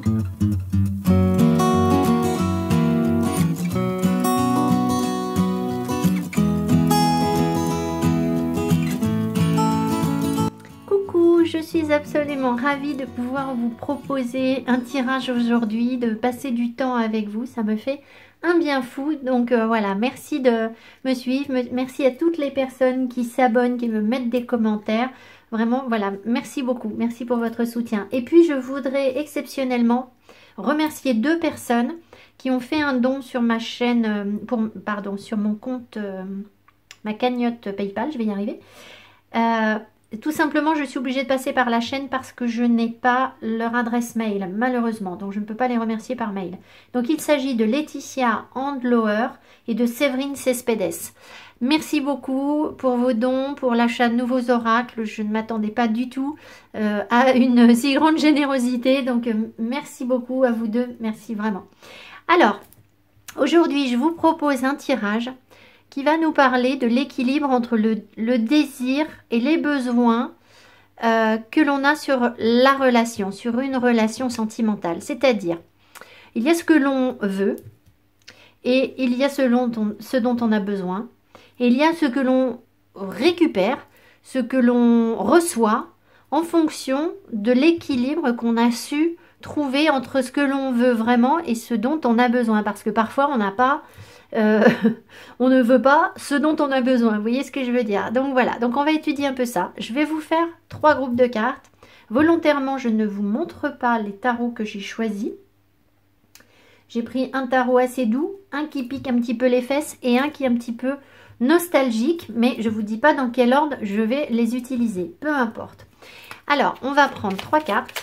Je suis absolument ravie de pouvoir vous proposer un tirage aujourd'hui, de passer du temps avec vous, ça me fait un bien fou. Donc voilà, merci de me suivre, merci à toutes les personnes qui s'abonnent, qui me mettent des commentaires. Vraiment, voilà, merci beaucoup, merci pour votre soutien. Et puis je voudrais exceptionnellement remercier 2 personnes qui ont fait un don sur ma chaîne, sur mon compte, ma cagnotte PayPal, je vais y arriver. Tout simplement, je suis obligée de passer par la chaîne parce que je n'ai pas leur adresse mail, malheureusement. Donc, je ne peux pas les remercier par mail. Donc, il s'agit de Laetitia Andlauer et de Séverine Cespedes. Merci beaucoup pour vos dons, pour l'achat de nouveaux oracles. Je ne m'attendais pas du tout à une si grande générosité. Donc, merci beaucoup à vous deux. Merci vraiment. Alors, aujourd'hui, je vous propose un tirage qui va nous parler de l'équilibre entre le désir et les besoins que l'on a sur la relation, sur une relation sentimentale. C'est-à-dire, il y a ce que l'on veut et il y a ce dont on a besoin. Et il y a ce que l'on récupère, ce que l'on reçoit en fonction de l'équilibre qu'on a su trouver entre ce que l'on veut vraiment et ce dont on a besoin. Parce que parfois, on n'a pas... on ne veut pas ce dont on a besoin, vous voyez ce que je veux dire. Donc voilà, donc on va étudier un peu ça. Je vais vous faire 3 groupes de cartes. Volontairement, je ne vous montre pas les tarots que j'ai choisis. J'ai pris un tarot assez doux, un qui pique un petit peu les fesses et un qui est un petit peu nostalgique, mais je ne vous dis pas dans quel ordre je vais les utiliser, peu importe. Alors, on va prendre 3 cartes.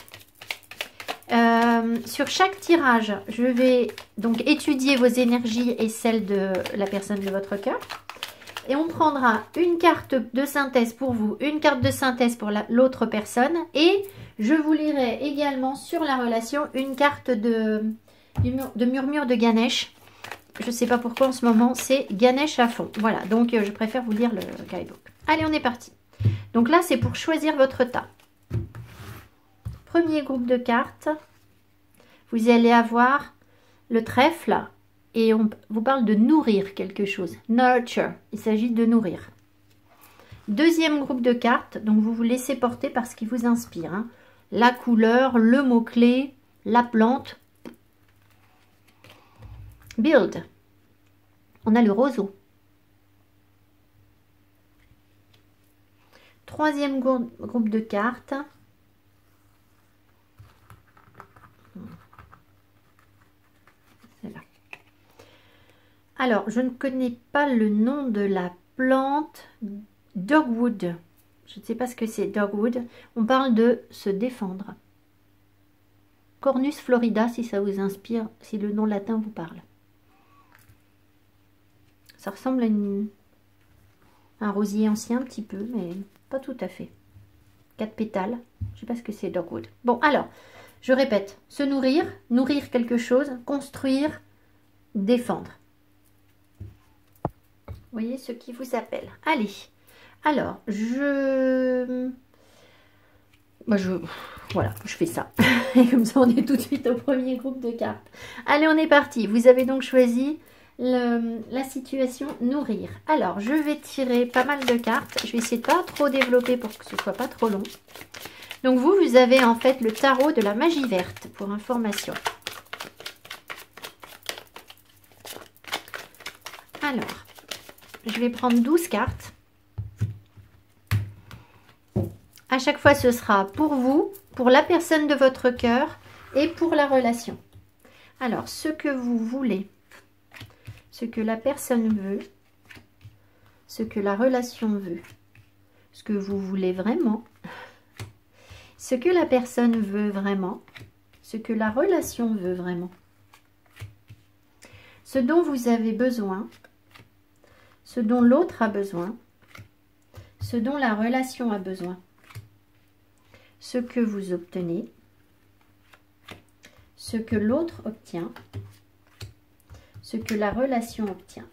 Sur chaque tirage, je vais donc étudier vos énergies et celles de la personne de votre cœur. Et on prendra une carte de synthèse pour vous, une carte de synthèse pour l'autre personne. Et je vous lirai également sur la relation une carte de murmure de Ganesh. Je ne sais pas pourquoi en ce moment c'est Ganesh à fond. Voilà, donc je préfère vous lire le guidebook. Allez, on est parti. Donc là, c'est pour choisir votre tas. Premier groupe de cartes, vous allez avoir le trèfle et on vous parle de nourrir quelque chose. Nurture, il s'agit de nourrir. Deuxième groupe de cartes, donc vous vous laissez porter par ce qui vous inspire. Hein. La couleur, le mot-clé, la plante. Build, on a le roseau. Troisième groupe de cartes. Alors, je ne connais pas le nom de la plante. Dogwood. Je ne sais pas ce que c'est, dogwood. On parle de se défendre. Cornus florida, si ça vous inspire, si le nom latin vous parle. Ça ressemble à un rosier ancien un petit peu, mais pas tout à fait. 4 pétales. Je ne sais pas ce que c'est, dogwood. Bon, alors, je répète. Se nourrir, nourrir quelque chose, construire, défendre. Vous voyez ce qui vous appelle. Allez, alors, voilà, je fais ça. Et comme ça, on est tout de suite au premier groupe de cartes. Allez, on est parti. Vous avez donc choisi la situation nourrir. Alors, je vais tirer pas mal de cartes. Je vais essayer de pas trop développer pour que ce soit pas trop long. Donc, vous avez en fait le tarot de la magie verte pour information. Alors, je vais prendre 12 cartes. À chaque fois, ce sera pour vous, pour la personne de votre cœur et pour la relation. Alors, ce que vous voulez, ce que la personne veut, ce que la relation veut, ce que vous voulez vraiment, ce que la personne veut vraiment, ce que la relation veut vraiment, ce dont vous avez besoin, ce dont l'autre a besoin, ce dont la relation a besoin, ce que vous obtenez, ce que l'autre obtient, ce que la relation obtient.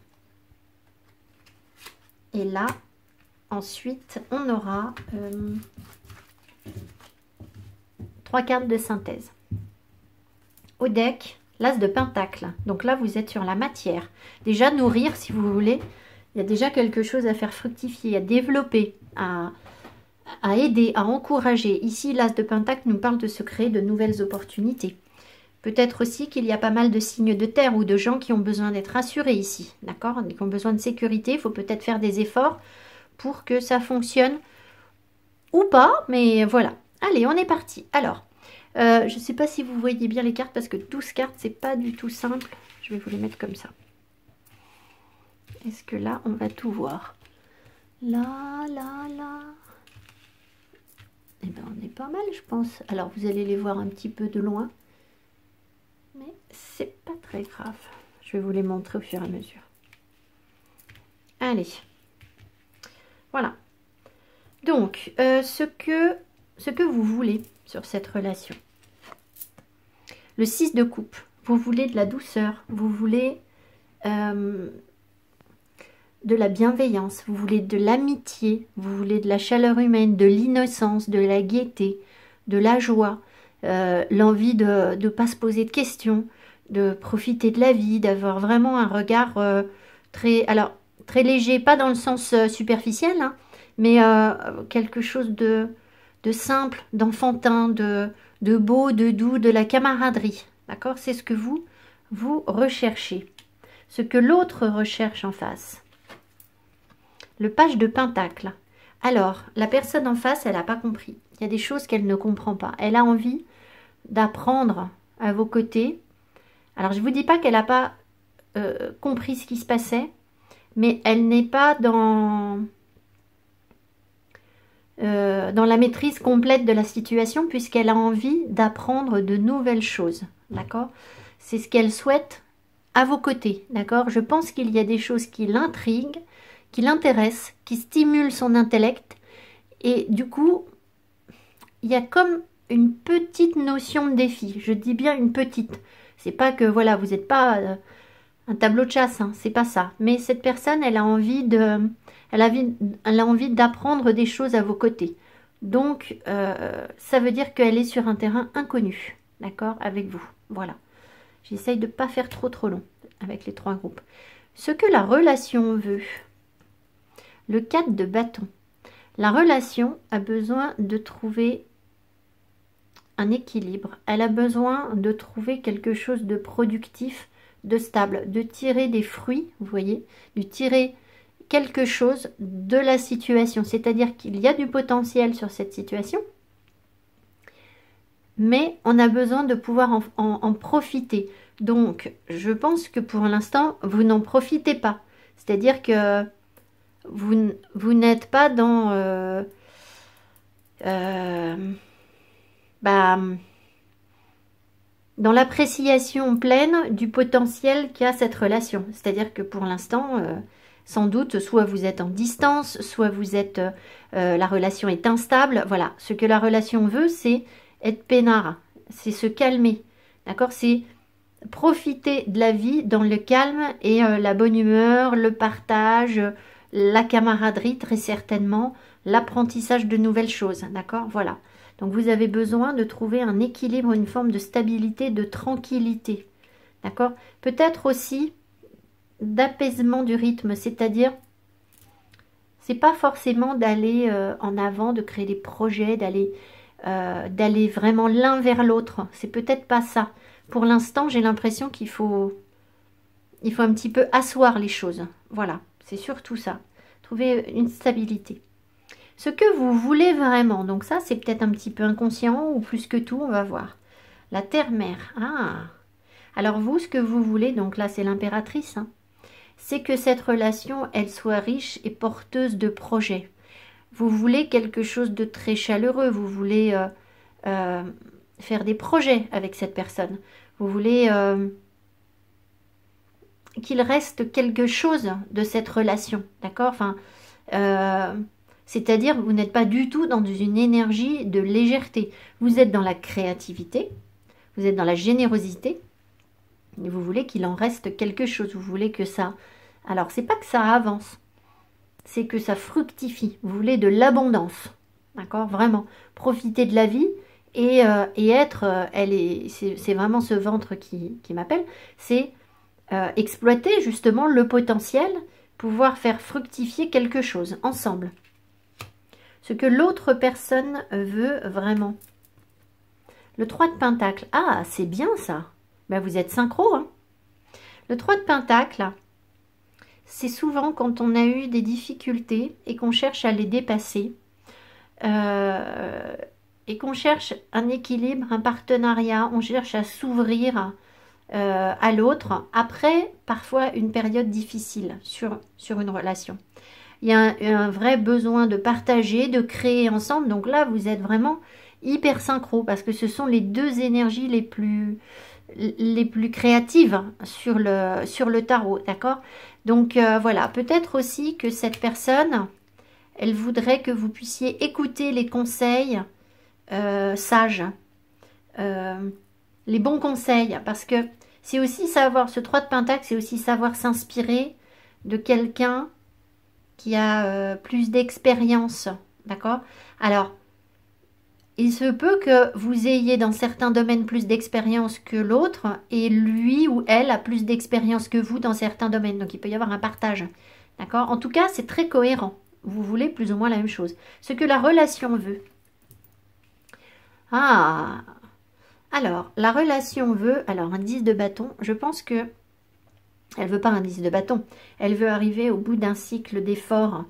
Et là, ensuite, on aura 3 cartes de synthèse. au deck l'as de pentacle. Donc là, vous êtes sur la matière. Déjà, nourrir, si vous voulez. Il y a déjà quelque chose à faire fructifier, à développer, à aider, à encourager. Ici, l'as de pentacle nous parle de se créer de nouvelles opportunités. Peut-être aussi qu'il y a pas mal de signes de terre ou de gens qui ont besoin d'être rassurés ici, d'accord? Qui ont besoin de sécurité. Il faut peut-être faire des efforts pour que ça fonctionne ou pas, mais voilà. Allez, on est parti. Alors, je ne sais pas si vous voyez bien les cartes parce que 12 cartes, c'est pas du tout simple. Je vais vous les mettre comme ça. Est-ce que là, on va tout voir? Là. Eh bien, on est pas mal, je pense. Alors, vous allez les voir un petit peu de loin. Mais c'est pas très grave. Je vais vous les montrer au fur et à mesure. Allez. Voilà. Donc, ce que vous voulez sur cette relation. Le 6 de coupe. Vous voulez de la douceur. Vous voulez de la bienveillance. Vous voulez de l'amitié. Vous voulez de la chaleur humaine, de l'innocence, de la gaieté, de la joie. L'envie de ne pas se poser de questions, de profiter de la vie, d'avoir vraiment un regard très léger, pas dans le sens superficiel, hein, mais quelque chose de simple, d'enfantin, de beau, de doux, de la camaraderie. D'accord? C'est ce que vous recherchez. Ce que l'autre recherche en face. Le page de pentacle. Alors, la personne en face, elle n'a pas compris. Il y a des choses qu'elle ne comprend pas. Elle a envie d'apprendre à vos côtés. Alors, je ne vous dis pas qu'elle n'a pas compris ce qui se passait, mais elle n'est pas dans la maîtrise complète de la situation puisqu'elle a envie d'apprendre de nouvelles choses. D'accord? C'est ce qu'elle souhaite à vos côtés. D'accord? Je pense qu'il y a des choses qui l'intriguent, qui l'intéressent, qui stimulent son intellect. Et du coup, il y a comme une petite notion de défi. Je dis bien une petite. C'est pas que, voilà, vous n'êtes pas un tableau de chasse, hein, c'est pas ça. Mais cette personne, elle a envie d'apprendre des choses à vos côtés. Donc, ça veut dire qu'elle est sur un terrain inconnu, d'accord, avec vous. Voilà. J'essaye de ne pas faire trop long avec les 3 groupes. Ce que la relation veut. Le 4 de bâton. La relation a besoin de trouver un équilibre. Elle a besoin de trouver quelque chose de productif, de stable, de tirer des fruits, vous voyez, de tirer quelque chose de la situation. C'est-à-dire qu'il y a du potentiel sur cette situation, mais on a besoin de pouvoir en profiter. Donc, je pense que pour l'instant, vous n'en profitez pas. C'est-à-dire que vous n'êtes pas dans... dans l'appréciation pleine du potentiel qu'a cette relation. C'est-à-dire que pour l'instant, sans doute, soit vous êtes en distance, soit vous êtes, la relation est instable. Voilà, ce que la relation veut, c'est être peinard, c'est se calmer. D'accord? C'est profiter de la vie dans le calme et la bonne humeur, le partage, la camaraderie très certainement, l'apprentissage de nouvelles choses. D'accord? Voilà. Donc, vous avez besoin de trouver un équilibre, une forme de stabilité, de tranquillité. D'accord? Peut-être aussi d'apaisement du rythme, c'est-à-dire, c'est pas forcément d'aller en avant, de créer des projets, d'aller vraiment l'un vers l'autre. C'est peut-être pas ça. Pour l'instant, j'ai l'impression qu'il faut un petit peu asseoir les choses. Voilà, c'est surtout ça. Trouver une stabilité. Ce que vous voulez vraiment, donc ça c'est peut-être un petit peu inconscient ou plus que tout, on va voir. La terre-mère, ah. Alors vous, ce que vous voulez, donc là c'est l'impératrice, hein, c'est que cette relation, elle soit riche et porteuse de projets. Vous voulez quelque chose de très chaleureux, vous voulez faire des projets avec cette personne. Vous voulez qu'il reste quelque chose de cette relation, d'accord? Enfin, c'est-à-dire vous n'êtes pas du tout dans une énergie de légèreté. Vous êtes dans la créativité, vous êtes dans la générosité, et vous voulez qu'il en reste quelque chose. Vous voulez que ça... Alors, c'est pas que ça avance, c'est que ça fructifie. Vous voulez de l'abondance, d'accord? Vraiment, profiter de la vie et être, c'est vraiment ce ventre qui m'appelle, c'est exploiter justement le potentiel, pouvoir faire fructifier quelque chose ensemble. Ce que l'autre personne veut vraiment. Le 3 de Pentacle, ah c'est bien ça, ben, vous êtes synchro, hein. Le 3 de Pentacle, c'est souvent quand on a eu des difficultés et qu'on cherche à les dépasser, et qu'on cherche un équilibre, un partenariat, on cherche à s'ouvrir à l'autre, après parfois une période difficile sur une relation. Il y a un vrai besoin de partager, de créer ensemble, donc là vous êtes vraiment hyper synchro, parce que ce sont les deux énergies les plus créatives sur le tarot, d'accord? Donc voilà, peut-être aussi que cette personne, elle voudrait que vous puissiez écouter les conseils sages, les bons conseils, parce que c'est aussi savoir, ce 3 de Pentacle, c'est aussi savoir s'inspirer de quelqu'un qui a plus d'expérience, d'accord? Alors, il se peut que vous ayez dans certains domaines plus d'expérience que l'autre, et lui ou elle a plus d'expérience que vous dans certains domaines, donc il peut y avoir un partage, d'accord? En tout cas, c'est très cohérent. Vous voulez plus ou moins la même chose. Ce que la relation veut. Ah, alors, la relation veut... Alors, un 10 de bâton, je pense que... Elle veut pas un 10 de bâton. Elle veut arriver au bout d'un cycle d'efforts.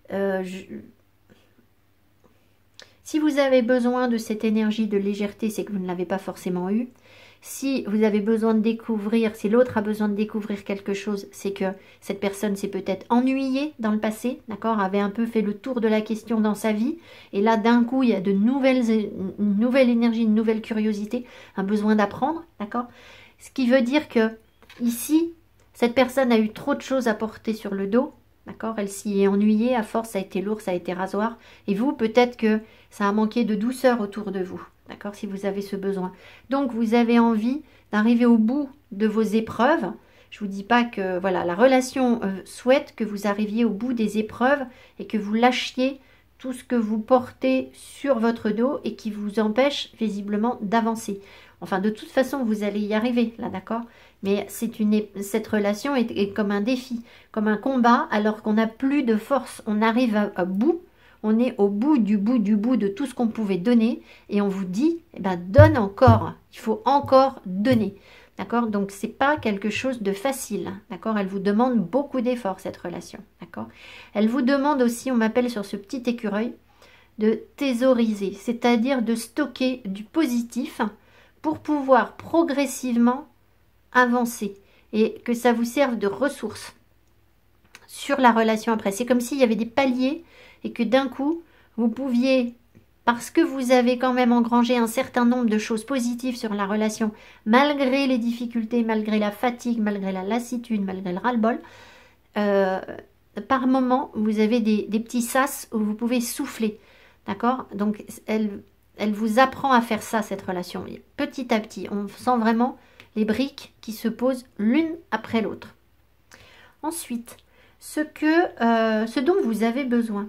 Si vous avez besoin de cette énergie de légèreté, c'est que vous ne l'avez pas forcément eue. Si vous avez besoin de découvrir, si l'autre a besoin de découvrir quelque chose, c'est que cette personne s'est peut-être ennuyée dans le passé, d'accord, avait un peu fait le tour de la question dans sa vie, et là d'un coup il y a une nouvelle énergie, une nouvelle curiosité, un besoin d'apprendre, d'accord. Ce qui veut dire que ici, cette personne a eu trop de choses à porter sur le dos, d'accord, elle s'y est ennuyée, à force ça a été lourd, ça a été rasoir, et vous peut-être que ça a manqué de douceur autour de vous. D'accord, si vous avez ce besoin. Donc, vous avez envie d'arriver au bout de vos épreuves. Je ne vous dis pas que voilà, la relation souhaite que vous arriviez au bout des épreuves et que vous lâchiez tout ce que vous portez sur votre dos et qui vous empêche visiblement d'avancer. Enfin, de toute façon, vous allez y arriver, là, d'accord? Mais cette relation est comme un défi, comme un combat, alors qu'on n'a plus de force. On arrive à bout. On est au bout de tout ce qu'on pouvait donner et on vous dit, eh ben, donne encore, il faut encore donner, d'accord? Donc, c'est pas quelque chose de facile, d'accord? Elle vous demande beaucoup d'efforts, cette relation, d'accord? Elle vous demande aussi, on m'appelle sur ce petit écureuil, de thésauriser, c'est-à-dire de stocker du positif pour pouvoir progressivement avancer et que ça vous serve de ressource sur la relation après. C'est comme s'il y avait des paliers et que d'un coup, vous pouviez, parce que vous avez quand même engrangé un certain nombre de choses positives sur la relation, malgré les difficultés, malgré la fatigue, malgré la lassitude, malgré le ras-le-bol, par moment, vous avez des petits sas où vous pouvez souffler, d'accord? Donc, elle vous apprend à faire ça, cette relation. Petit à petit, on sent vraiment les briques qui se posent l'une après l'autre. Ensuite, ce dont vous avez besoin.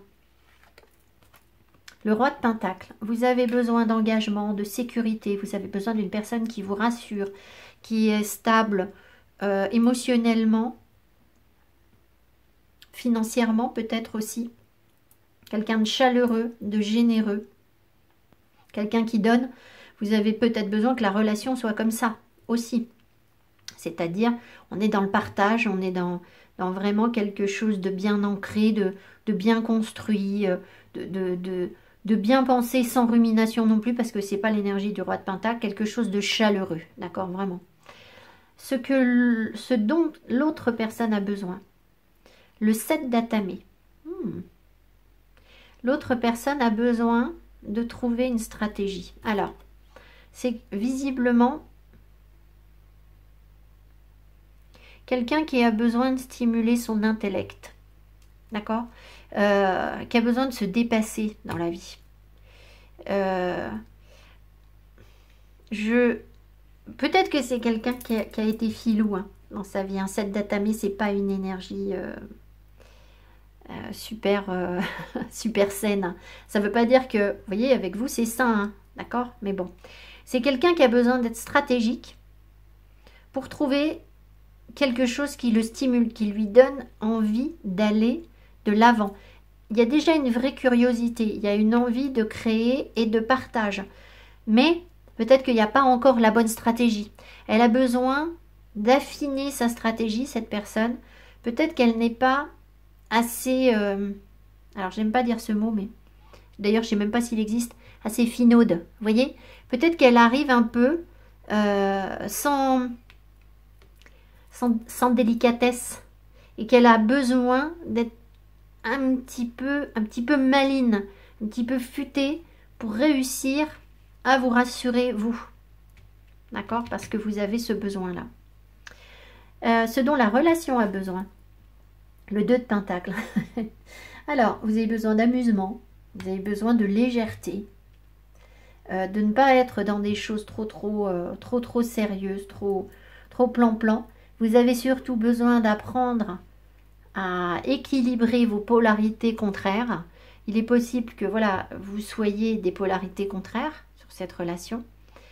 Le roi de Pentacle, vous avez besoin d'engagement, de sécurité, vous avez besoin d'une personne qui vous rassure, qui est stable émotionnellement, financièrement peut-être aussi. Quelqu'un de chaleureux, de généreux, quelqu'un qui donne. Vous avez peut-être besoin que la relation soit comme ça aussi. C'est-à-dire, on est dans le partage, on est dans vraiment quelque chose de bien ancré, de bien construit, de bien penser sans rumination non plus, parce que c'est pas l'énergie du roi de Pentacle, quelque chose de chaleureux, d'accord, vraiment. Ce dont l'autre personne a besoin. Le 7 d'Atamé. L'autre personne a besoin de trouver une stratégie. Alors, c'est visiblement quelqu'un qui a besoin de stimuler son intellect, d'accord, qui a besoin de se dépasser dans la vie. Peut-être que c'est quelqu'un qui a été filou dans sa vie. Un 7 d'Atamé, c'est pas une énergie super, super saine. Ça veut pas dire que, vous voyez, avec vous, c'est sain. d'accord? Mais bon, c'est quelqu'un qui a besoin d'être stratégique pour trouver quelque chose qui le stimule, qui lui donne envie d'aller de l'avant. Il y a déjà une vraie curiosité, il y a une envie de créer et de partage. Mais peut-être qu'il n'y a pas encore la bonne stratégie. Elle a besoin d'affiner sa stratégie, cette personne. Peut-être qu'elle n'est pas assez... alors, j'aime pas dire ce mot, mais... D'ailleurs, je ne sais même pas s'il existe. Assez finaude, vous voyez? Peut-être qu'elle arrive un peu sans délicatesse. Et qu'elle a besoin d'être un petit peu maline, un petit peu futée pour réussir à vous rassurer, vous. D'accord? Parce que vous avez ce besoin-là. Ce dont la relation a besoin. Le 2 de Pentacle. Alors, vous avez besoin d'amusement. Vous avez besoin de légèreté. De ne pas être dans des choses trop sérieuses, trop plan-plan. Vous avez surtout besoin d'apprendre à équilibrer vos polarités contraires. Il est possible que voilà, vous soyez des polarités contraires sur cette relation.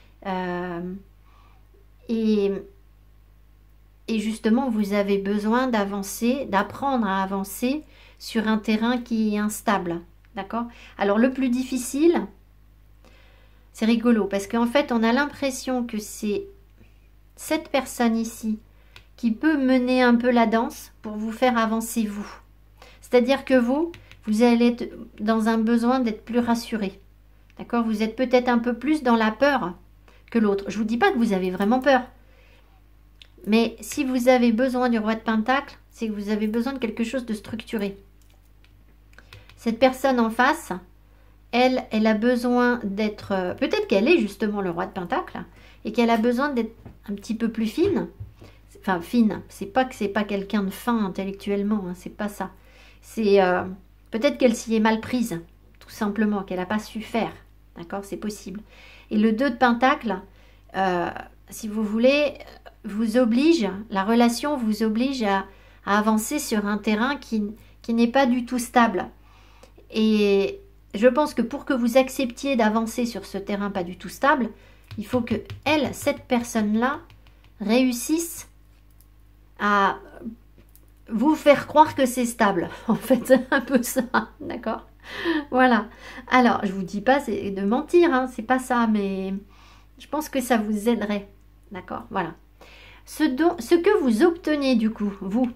Et justement, vous avez besoin d'avancer, d'apprendre à avancer sur un terrain qui est instable. D'accord? Alors, le plus difficile, c'est rigolo, parce qu'en fait, on a l'impression que c'est cette personne ici qui peut mener un peu la danse pour vous faire avancer vous. C'est-à-dire que vous allez être dans un besoin d'être plus rassuré. D'accord? Vous êtes peut-être un peu plus dans la peur que l'autre. Je ne vous dis pas que vous avez vraiment peur. Mais si vous avez besoin du roi de Pentacle, c'est que vous avez besoin de quelque chose de structuré. Cette personne en face, elle a besoin d'être... peut-être qu'elle est justement le roi de Pentacle et qu'elle a besoin d'être un petit peu plus fine. Enfin, fine, c'est pas que c'est pas quelqu'un de fin intellectuellement, hein, c'est pas ça. C'est peut-être qu'elle s'y est mal prise, tout simplement, qu'elle n'a pas su faire. D'accord, c'est possible. Et le 2 de Pentacle, si vous voulez, vous oblige, la relation vous oblige à avancer sur un terrain qui n'est pas du tout stable. Et je pense que pour que vous acceptiez d'avancer sur ce terrain pas du tout stable, il faut que cette personne-là, réussisse à vous faire croire que c'est stable. En fait, c'est un peu ça, d'accord? Voilà. Alors, je vous dis pas de mentir, hein, c'est pas ça, mais je pense que ça vous aiderait, d'accord? Voilà. Ce que vous obtenez du coup, vous,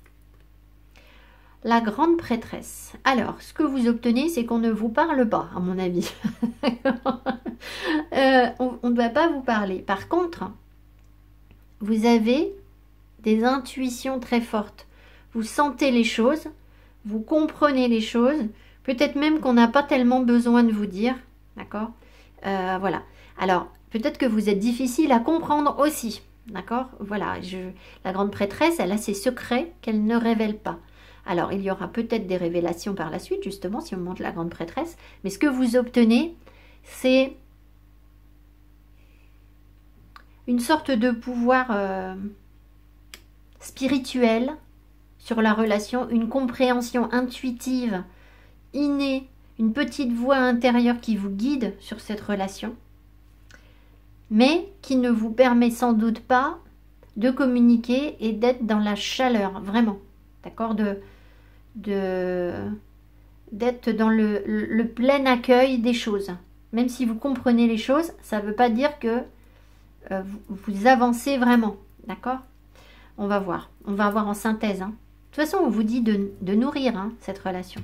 la grande prêtresse. Alors, ce que vous obtenez, c'est qu'on ne vous parle pas, à mon avis. On ne va pas vous parler. Par contre, vous avez des intuitions très fortes. Vous sentez les choses, vous comprenez les choses, peut-être même qu'on n'a pas tellement besoin de vous dire, d'accord? Voilà. Alors, peut-être que vous êtes difficile à comprendre aussi, d'accord? Voilà, la grande prêtresse, elle a ses secrets qu'elle ne révèle pas. Alors, il y aura peut-être des révélations par la suite, justement, si on montre la grande prêtresse, mais ce que vous obtenez, c'est une sorte de pouvoir spirituel sur la relation, une compréhension intuitive, innée, une petite voix intérieure qui vous guide sur cette relation, mais qui ne vous permet sans doute pas de communiquer et d'être dans la chaleur, vraiment, d'accord, d'être dans le plein accueil des choses. Même si vous comprenez les choses, ça ne veut pas dire que vous avancez vraiment, d'accord? On va voir en synthèse. Hein. De toute façon, on vous dit de nourrir cette relation.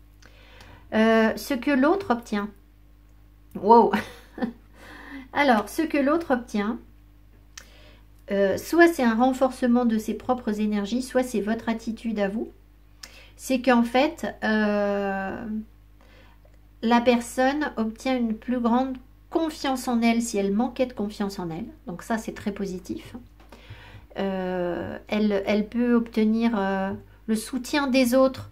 Ce que l'autre obtient. Wow. Alors, ce que l'autre obtient, soit c'est un renforcement de ses propres énergies, soit c'est votre attitude à vous. C'est qu'en fait, la personne obtient une plus grande confiance en elle si elle manquait de confiance en elle. Donc ça, c'est très positif. Elle peut obtenir le soutien des autres.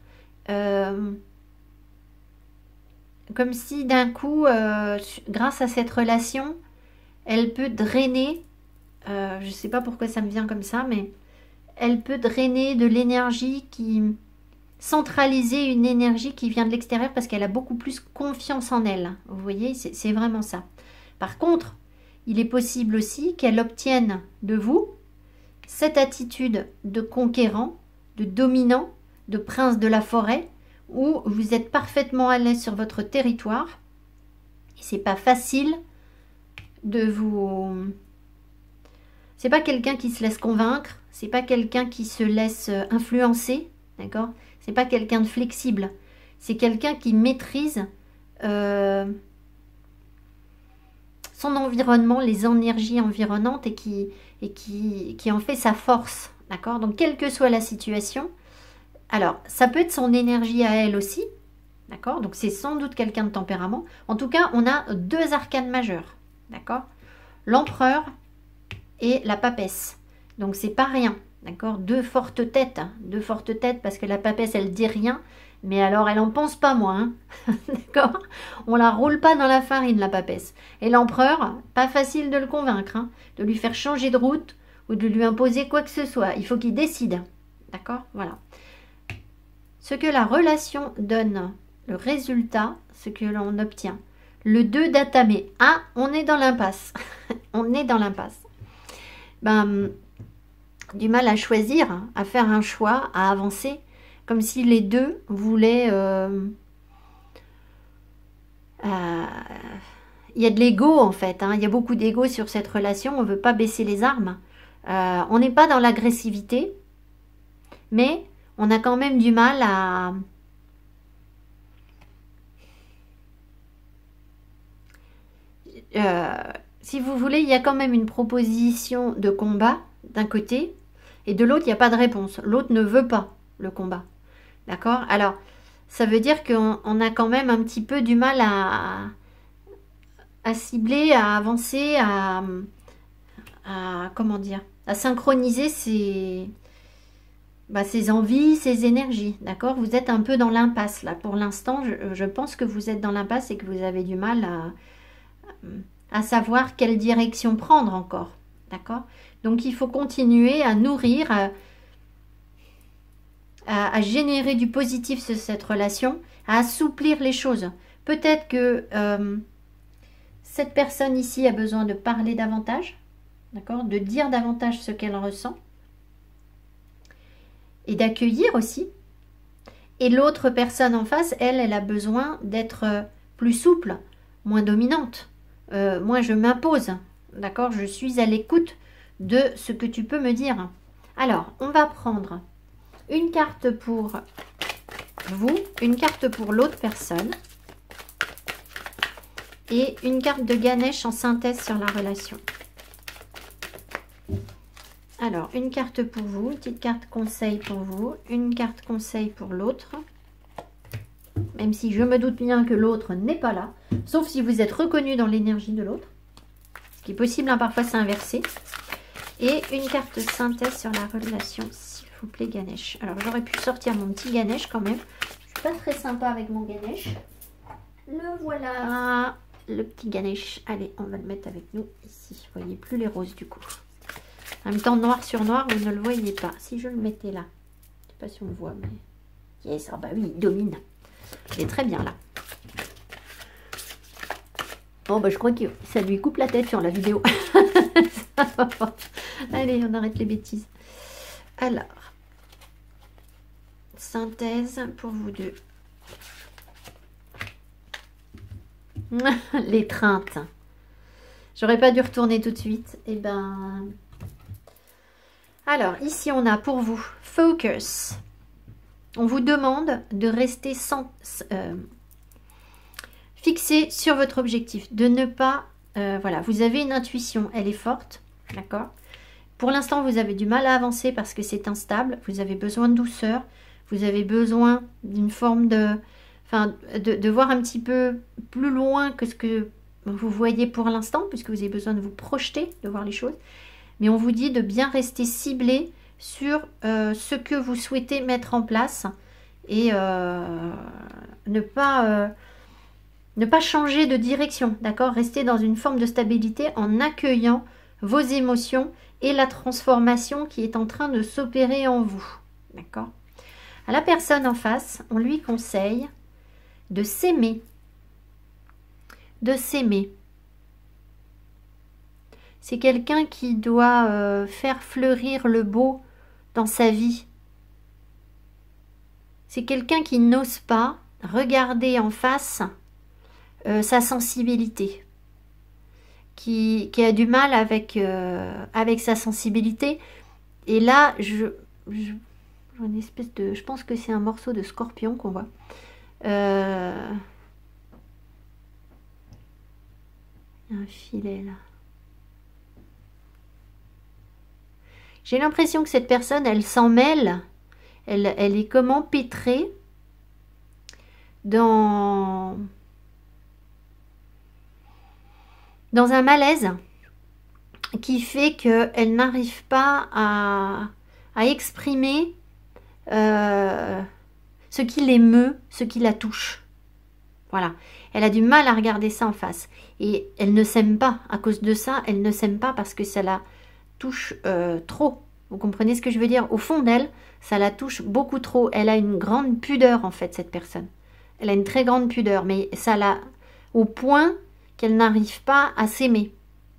Comme si d'un coup, grâce à cette relation, elle peut drainer, je ne sais pas pourquoi ça me vient comme ça, mais elle peut drainer de l'énergie centraliser une énergie qui vient de l'extérieur parce qu'elle a beaucoup plus confiance en elle. Vous voyez, c'est vraiment ça. Par contre, il est possible aussi qu'elle obtienne de vous cette attitude de conquérant, de dominant, de prince de la forêt, où vous êtes parfaitement à l'aise sur votre territoire. Et c'est pas facile de vous... C'est pas quelqu'un qui se laisse convaincre, c'est pas quelqu'un qui se laisse influencer, d'accord? C'est pas quelqu'un de flexible, c'est quelqu'un qui maîtrise son environnement, les énergies environnantes et qui en fait sa force, d'accord? Donc quelle que soit la situation, alors ça peut être son énergie à elle aussi, d'accord? Donc c'est sans doute quelqu'un de tempérament. En tout cas, on a deux arcanes majeures, d'accord? L'empereur et la papesse. Donc c'est pas rien, d'accord? Deux fortes têtes parce que la papesse elle dit rien, mais alors elle en pense pas moins, hein. D'accord? On la roule pas dans la farine la papesse. Et l'empereur, pas facile de le convaincre, hein, de lui faire changer de route ou de lui imposer quoi que ce soit. Il faut qu'il décide, d'accord? Voilà. Ce que la relation donne, le résultat, ce que l'on obtient. Le 2 d'atamé. Ah, on est dans l'impasse. On est dans l'impasse. Ben, du mal à choisir, à faire un choix, à avancer, comme si les deux voulaient... il y a de l'ego en fait, hein. Il y a beaucoup d'ego sur cette relation, on ne veut pas baisser les armes. On n'est pas dans l'agressivité, mais on a quand même du mal à... si vous voulez, il y a quand même une proposition de combat d'un côté, et de l'autre, il n'y a pas de réponse. L'autre ne veut pas le combat. D'accord? Alors, ça veut dire qu'on a quand même un petit peu du mal à cibler, à avancer, à comment dire, à synchroniser ses envies, ses énergies. D'accord? Vous êtes un peu dans l'impasse, là. Pour l'instant, je pense que vous êtes dans l'impasse et que vous avez du mal à savoir quelle direction prendre encore. D'accord? Donc, il faut continuer à nourrir, à générer du positif sur cette relation, à assouplir les choses. Peut-être que cette personne ici a besoin de parler davantage, d'accord, de dire davantage ce qu'elle ressent et d'accueillir aussi. Et l'autre personne en face, elle a besoin d'être plus souple, moins dominante. Moi, je m'impose, d'accord, je suis à l'écoute de ce que tu peux me dire. Alors, on va prendre une carte pour vous, une carte pour l'autre personne et une carte de Ganesh en synthèse sur la relation. Alors, une carte pour vous, une petite carte conseil pour vous, une carte conseil pour l'autre, même si je me doute bien que l'autre n'est pas là, sauf si vous êtes reconnu dans l'énergie de l'autre, ce qui est possible, hein, parfois c'est inversé, et une carte synthèse sur la relation, s'il vous plaît, Ganesh. Alors, j'aurais pu sortir mon petit Ganesh quand même, je suis pas très sympa avec mon Ganesh, le voilà, le petit Ganesh. Allez, on va le mettre avec nous ici, vous voyez plus les roses du coup. En même temps, noir sur noir, vous ne le voyez pas. Si je le mettais là, je ne sais pas si on le voit, mais... Yes, ah bah oui, il domine. Il est très bien là. Bon, bah je crois que ça lui coupe la tête sur la vidéo. Allez, on arrête les bêtises. Alors, synthèse pour vous deux. L'étreinte. J'aurais pas dû retourner tout de suite. Eh ben... Alors, ici, on a pour vous focus. On vous demande de rester fixé sur votre objectif, de ne pas... voilà, vous avez une intuition, elle est forte, d'accord? Pour l'instant, vous avez du mal à avancer parce que c'est instable, vous avez besoin de douceur, vous avez besoin d'une forme de... Enfin, de voir un petit peu plus loin que ce que vous voyez pour l'instant, puisque vous avez besoin de vous projeter, de voir les choses. Mais on vous dit de bien rester ciblé sur ce que vous souhaitez mettre en place et ne pas changer de direction, d'accord? Rester dans une forme de stabilité en accueillant vos émotions et la transformation qui est en train de s'opérer en vous, d'accord? À la personne en face, on lui conseille de s'aimer, C'est quelqu'un qui doit faire fleurir le beau dans sa vie. C'est quelqu'un qui n'ose pas regarder en face sa sensibilité, qui a du mal avec sa sensibilité. Et là, une espèce de, je pense que c'est un morceau de scorpion qu'on voit. Un filet là. J'ai l'impression que cette personne, elle s'en mêle. Elle est comme empêtrée dans un malaise qui fait qu'elle n'arrive pas à exprimer ce qui l'émeut, ce qui la touche. Voilà. Elle a du mal à regarder ça en face. Et elle ne s'aime pas. À cause de ça, elle ne s'aime pas parce que ça la touche trop. Vous comprenez ce que je veux dire? Au fond d'elle, ça la touche beaucoup trop. Elle a une grande pudeur, en fait, cette personne. Elle a une très grande pudeur, mais ça l'a au point qu'elle n'arrive pas à s'aimer.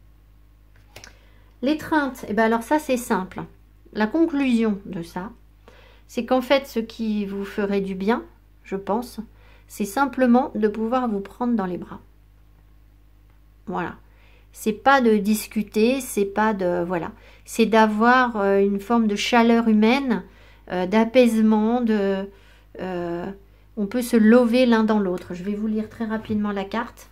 L'étreinte, eh bien alors ça, c'est simple. La conclusion de ça, c'est qu'en fait, ce qui vous ferait du bien, je pense, c'est simplement de pouvoir vous prendre dans les bras. Voilà. C'est pas de discuter, c'est pas de... Voilà. C'est d'avoir une forme de chaleur humaine, d'apaisement, on peut se lever l'un dans l'autre. Je vais vous lire très rapidement la carte.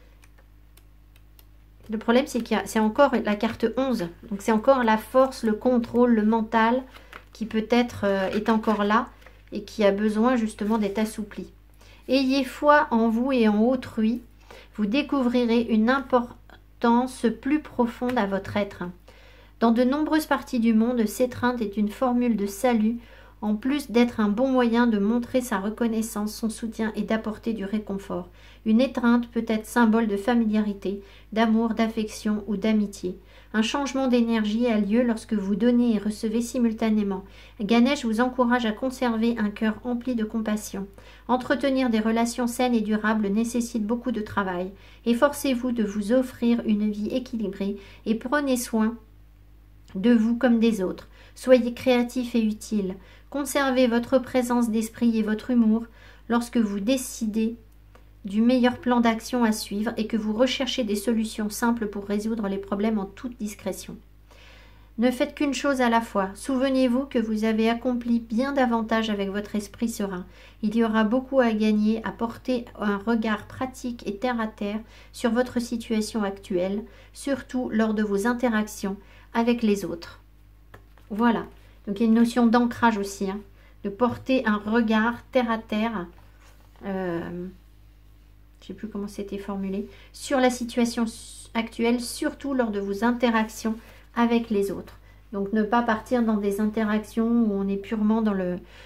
Le problème, c'est qu'il y a, c'est encore la carte 11. Donc, c'est encore la force, le contrôle, le mental qui peut-être est encore là et qui a besoin justement d'être assoupli. Ayez foi en vous et en autrui. Vous découvrirez une importance plus profonde à votre être. Dans de nombreuses parties du monde, s'étreindre est une formule de salut, en plus d'être un bon moyen de montrer sa reconnaissance, son soutien et d'apporter du réconfort. Une étreinte peut être symbole de familiarité, d'amour, d'affection ou d'amitié. Un changement d'énergie a lieu lorsque vous donnez et recevez simultanément. Ganesh vous encourage à conserver un cœur empli de compassion. Entretenir des relations saines et durables nécessite beaucoup de travail. Efforcez-vous de vous offrir une vie équilibrée et prenez soin de vous comme des autres. Soyez créatif et utile. Conservez votre présence d'esprit et votre humour lorsque vous décidez du meilleur plan d'action à suivre et que vous recherchez des solutions simples pour résoudre les problèmes en toute discrétion. Ne faites qu'une chose à la fois. Souvenez-vous que vous avez accompli bien davantage avec votre esprit serein. Il y aura beaucoup à gagner à porter un regard pratique et terre à terre sur votre situation actuelle, surtout lors de vos interactions avec les autres. Voilà. Donc il y a une notion d'ancrage aussi, hein, de porter un regard terre à terre, je ne sais plus comment c'était formulé, sur la situation actuelle, surtout lors de vos interactions avec les autres. Donc ne pas partir dans des interactions où on est purement dans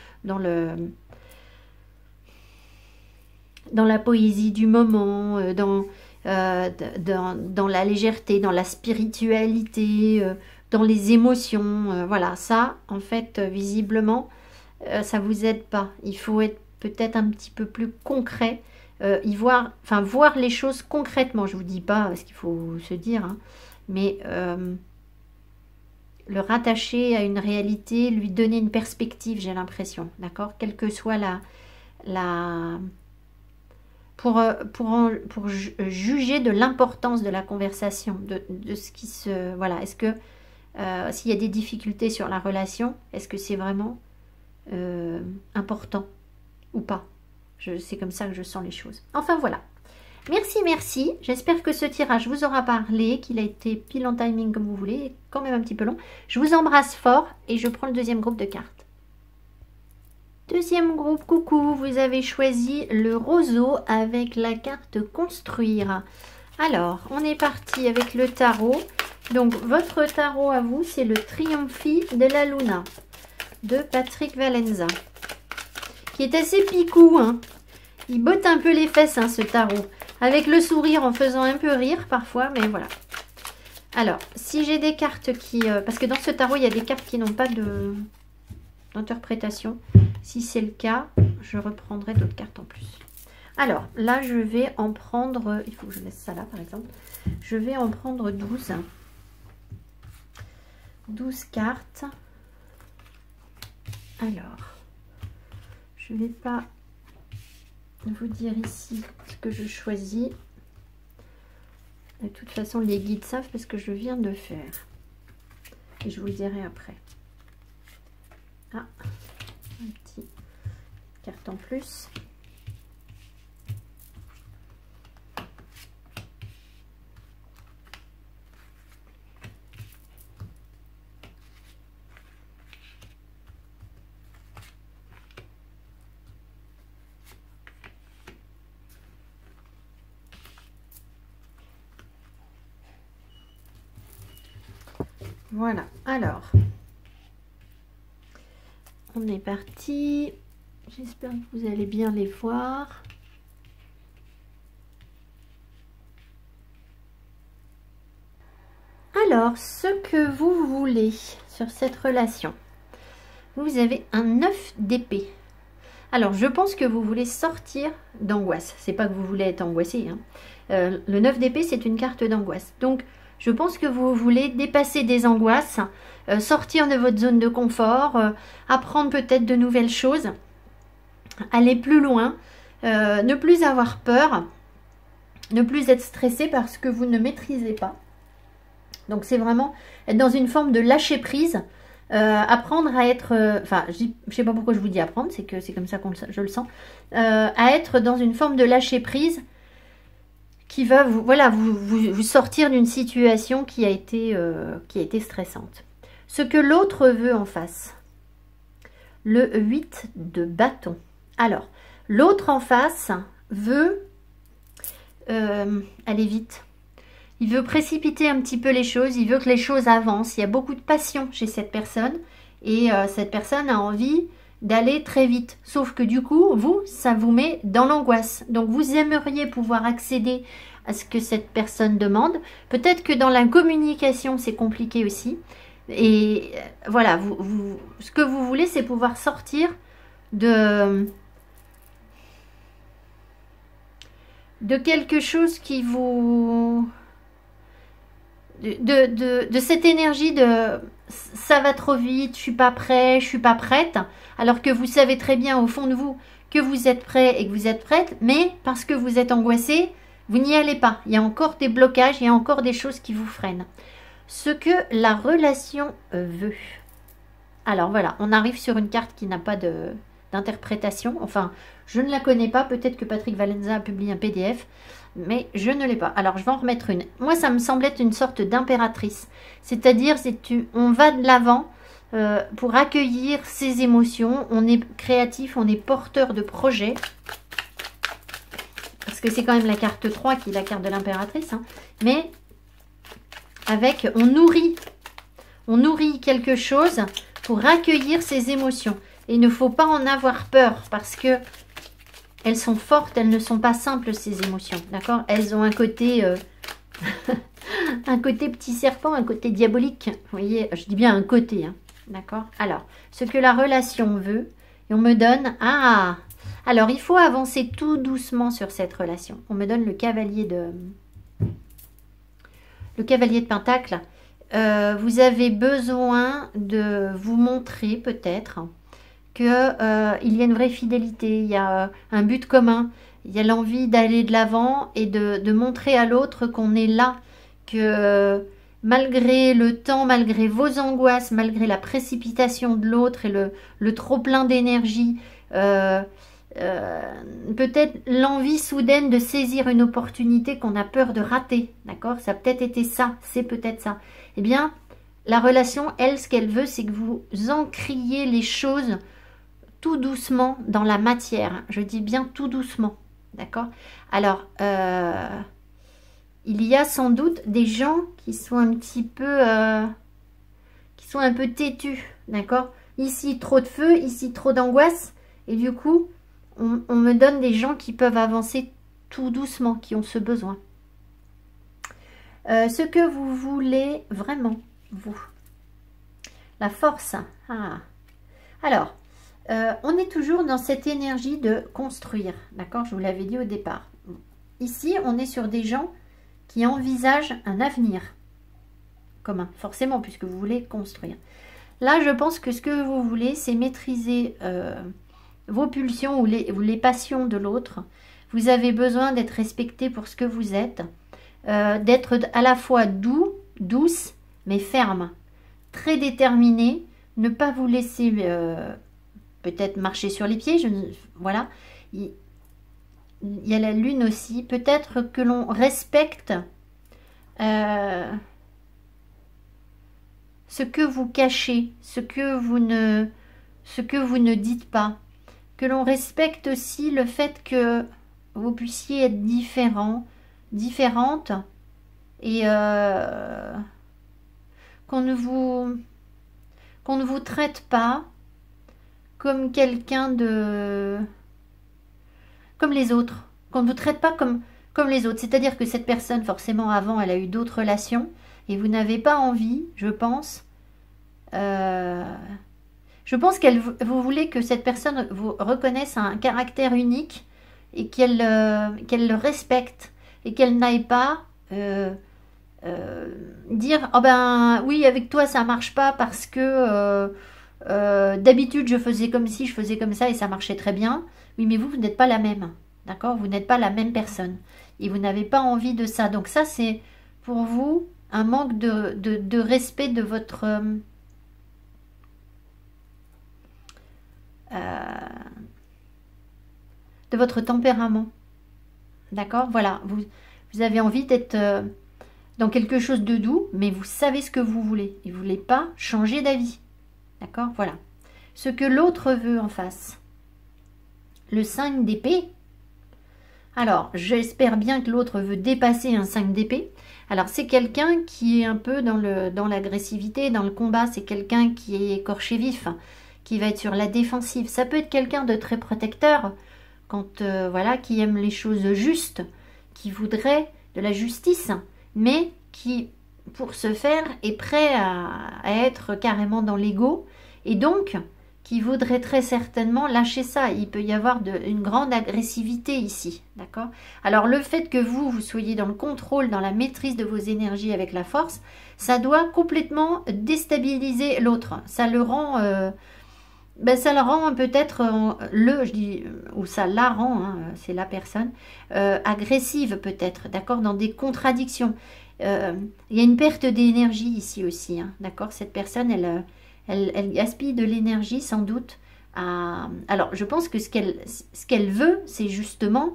la poésie du moment, dans la légèreté, dans la spiritualité, dans les émotions. Voilà, ça, en fait, visiblement, ça vous aide pas. Il faut être peut-être un petit peu plus concret, voir les choses concrètement. Je vous dis pas ce qu'il faut se dire, hein, mais le rattacher à une réalité, lui donner une perspective, j'ai l'impression, d'accord, quelle que soit pour juger de l'importance de la conversation, de ce qui se... Voilà, est-ce que s'il y a des difficultés sur la relation, est-ce que c'est vraiment important ou pas? C'est comme ça que je sens les choses. Enfin, voilà. Merci, merci. J'espère que ce tirage vous aura parlé, qu'il a été pile en timing comme vous voulez, quand même un petit peu long. Je vous embrasse fort et je prends le deuxième groupe de cartes. Deuxième groupe, coucou, vous avez choisi le roseau avec la carte construire. Alors, on est parti avec le tarot. Donc, votre tarot à vous, c'est le Triomphi de la Luna de Patrick Valenza, qui est assez picou, hein. Il botte un peu les fesses, hein, ce tarot, avec le sourire en faisant un peu rire parfois, mais voilà. Alors, si j'ai des cartes qui... parce que dans ce tarot, il y a des cartes qui n'ont pas d'interprétation. Si c'est le cas, je reprendrai d'autres cartes en plus. Alors, là, je vais en prendre... Il faut que je laisse ça là, par exemple. Je vais en prendre 12. 12 cartes. Alors, je ne vais pas vous dire ici ce que je choisis. De toute façon, les guides savent parce que je viens de faire. Et je vous le dirai après. Ah, un petit carte en plus. Voilà, alors, on est parti. J'espère que vous allez bien les voir. Alors, ce que vous voulez sur cette relation, vous avez un 9 d'épée. Alors, je pense que vous voulez sortir d'angoisse. C'est pas que vous voulez être angoissé, hein. Le 9 d'épée, c'est une carte d'angoisse. Donc, je pense que vous voulez dépasser des angoisses, sortir de votre zone de confort, apprendre peut-être de nouvelles choses, aller plus loin, ne plus avoir peur, ne plus être stressé parce que vous ne maîtrisez pas. Donc c'est vraiment être dans une forme de lâcher prise, apprendre à être, enfin je sais pas pourquoi je vous dis apprendre, c'est que c'est comme ça que je le sens, à être dans une forme de lâcher prise qui va vous sortir d'une situation qui a été stressante. Ce que l'autre veut en face, le 8 de bâton. Alors, l'autre en face veut aller vite. Il veut précipiter un petit peu les choses, il veut que les choses avancent. Il y a beaucoup de passion chez cette personne et cette personne a envie d'aller très vite. Sauf que du coup, vous, ça vous met dans l'angoisse. Donc, vous aimeriez pouvoir accéder à ce que cette personne demande. Peut-être que dans la communication, c'est compliqué aussi. Et voilà, ce que vous voulez, c'est pouvoir sortir de quelque chose qui vous... de cette énergie de ça va trop vite, je suis pas prêt, je suis pas prête, alors que vous savez très bien au fond de vous que vous êtes prêt et que vous êtes prête, mais parce que vous êtes angoissé, vous n'y allez pas. Il y a encore des blocages, il y a encore des choses qui vous freinent. Ce que la relation veut. Alors voilà, on arrive sur une carte qui n'a pas d'interprétation. Enfin, je ne la connais pas. Peut-être que Patrick Valenza a publié un PDF, mais je ne l'ai pas. Alors, je vais en remettre une. Moi, ça me semble être une sorte d'impératrice. C'est-à-dire, on va de l'avant pour accueillir ses émotions. On est créatif, on est porteur de projets. Parce que c'est quand même la carte 3 qui est la carte de l'impératrice. Hein. Mais avec, on nourrit quelque chose pour accueillir ses émotions. Et il ne faut pas en avoir peur parce que elles sont fortes, elles ne sont pas simples ces émotions, d'accord? Elles ont un côté, un côté petit serpent, un côté diabolique. Vous voyez, je dis bien un côté, hein, d'accord? Alors, ce que la relation veut, et on me donne, alors il faut avancer tout doucement sur cette relation. On me donne le cavalier de Pentacle. Vous avez besoin de vous montrer peut-être qu'il y a une vraie fidélité, il y a un but commun, il y a l'envie d'aller de l'avant et de montrer à l'autre qu'on est là, que malgré le temps, malgré vos angoisses, malgré la précipitation de l'autre et le trop plein d'énergie, peut-être l'envie soudaine de saisir une opportunité qu'on a peur de rater, d'accord? Ça a peut-être été ça, c'est peut-être ça. Eh bien, la relation, elle, ce qu'elle veut, c'est que vous ancriez les choses tout doucement dans la matière. Je dis bien tout doucement, d'accord? Alors, il y a sans doute des gens qui sont un petit peu, têtus, d'accord? Ici, trop de feu, ici, trop d'angoisse, et du coup, on me donne des gens qui peuvent avancer tout doucement, qui ont ce besoin. Ce que vous voulez vraiment, vous. La force. Alors, on est toujours dans cette énergie de construire, d'accord? Je vous l'avais dit au départ. Ici, on est sur des gens qui envisagent un avenir commun, forcément, puisque vous voulez construire. Là, je pense que ce que vous voulez, c'est maîtriser vos pulsions ou les passions de l'autre. Vous avez besoin d'être respecté pour ce que vous êtes, d'être à la fois douce, mais ferme, très déterminé, ne pas vous laisser peut-être marcher sur les pieds, voilà. Il y a la lune aussi, peut-être que l'on respecte ce que vous cachez, ce que vous ne dites pas, que l'on respecte aussi le fait que vous puissiez être différente, et qu'on ne vous traite pas comme quelqu'un comme les autres, qu'on ne vous traite pas comme les autres, c'est-à-dire que cette personne, forcément, avant, elle a eu d'autres relations, et vous n'avez pas envie, je pense qu'elle vous voulez que cette personne vous reconnaisse un caractère unique, et qu'elle le respecte, et qu'elle n'aille pas dire oh ben oui, avec toi ça marche pas parce que d'habitude je faisais comme ci, je faisais comme ça et ça marchait très bien. Oui, mais vous n'êtes pas la même, d'accord, vous n'êtes pas la même personne et vous n'avez pas envie de ça. Donc ça, c'est pour vous un manque de respect de votre tempérament, d'accord. Voilà, vous avez envie d'être dans quelque chose de doux, mais vous savez ce que vous voulez et vous ne voulez pas changer d'avis, d'accord. Voilà ce que l'autre veut en face. Le 5 d'épée. Alors, j'espère bien que l'autre veut dépasser un 5 d'épée. Alors, c'est quelqu'un qui est un peu dans l'agressivité, dans le combat. C'est quelqu'un qui est écorché vif, qui va être sur la défensive. Ça peut être quelqu'un de très protecteur, voilà, qui aime les choses justes, qui voudrait de la justice, mais qui, pour ce faire, est prêt à être carrément dans l'ego, et donc qui voudrait très certainement lâcher ça. Il peut y avoir une grande agressivité ici, d'accord. Alors le fait que vous soyez dans le contrôle, dans la maîtrise de vos énergies avec la force, ça doit complètement déstabiliser l'autre. Ça le rend peut-être, ou ça la rend, hein, c'est la personne, agressive peut-être, d'accord, dans des contradictions. Il y a une perte d'énergie ici aussi, hein, d'accord. Cette personne, elle gaspille de l'énergie sans doute. Alors, je pense que ce qu'elle veut, c'est justement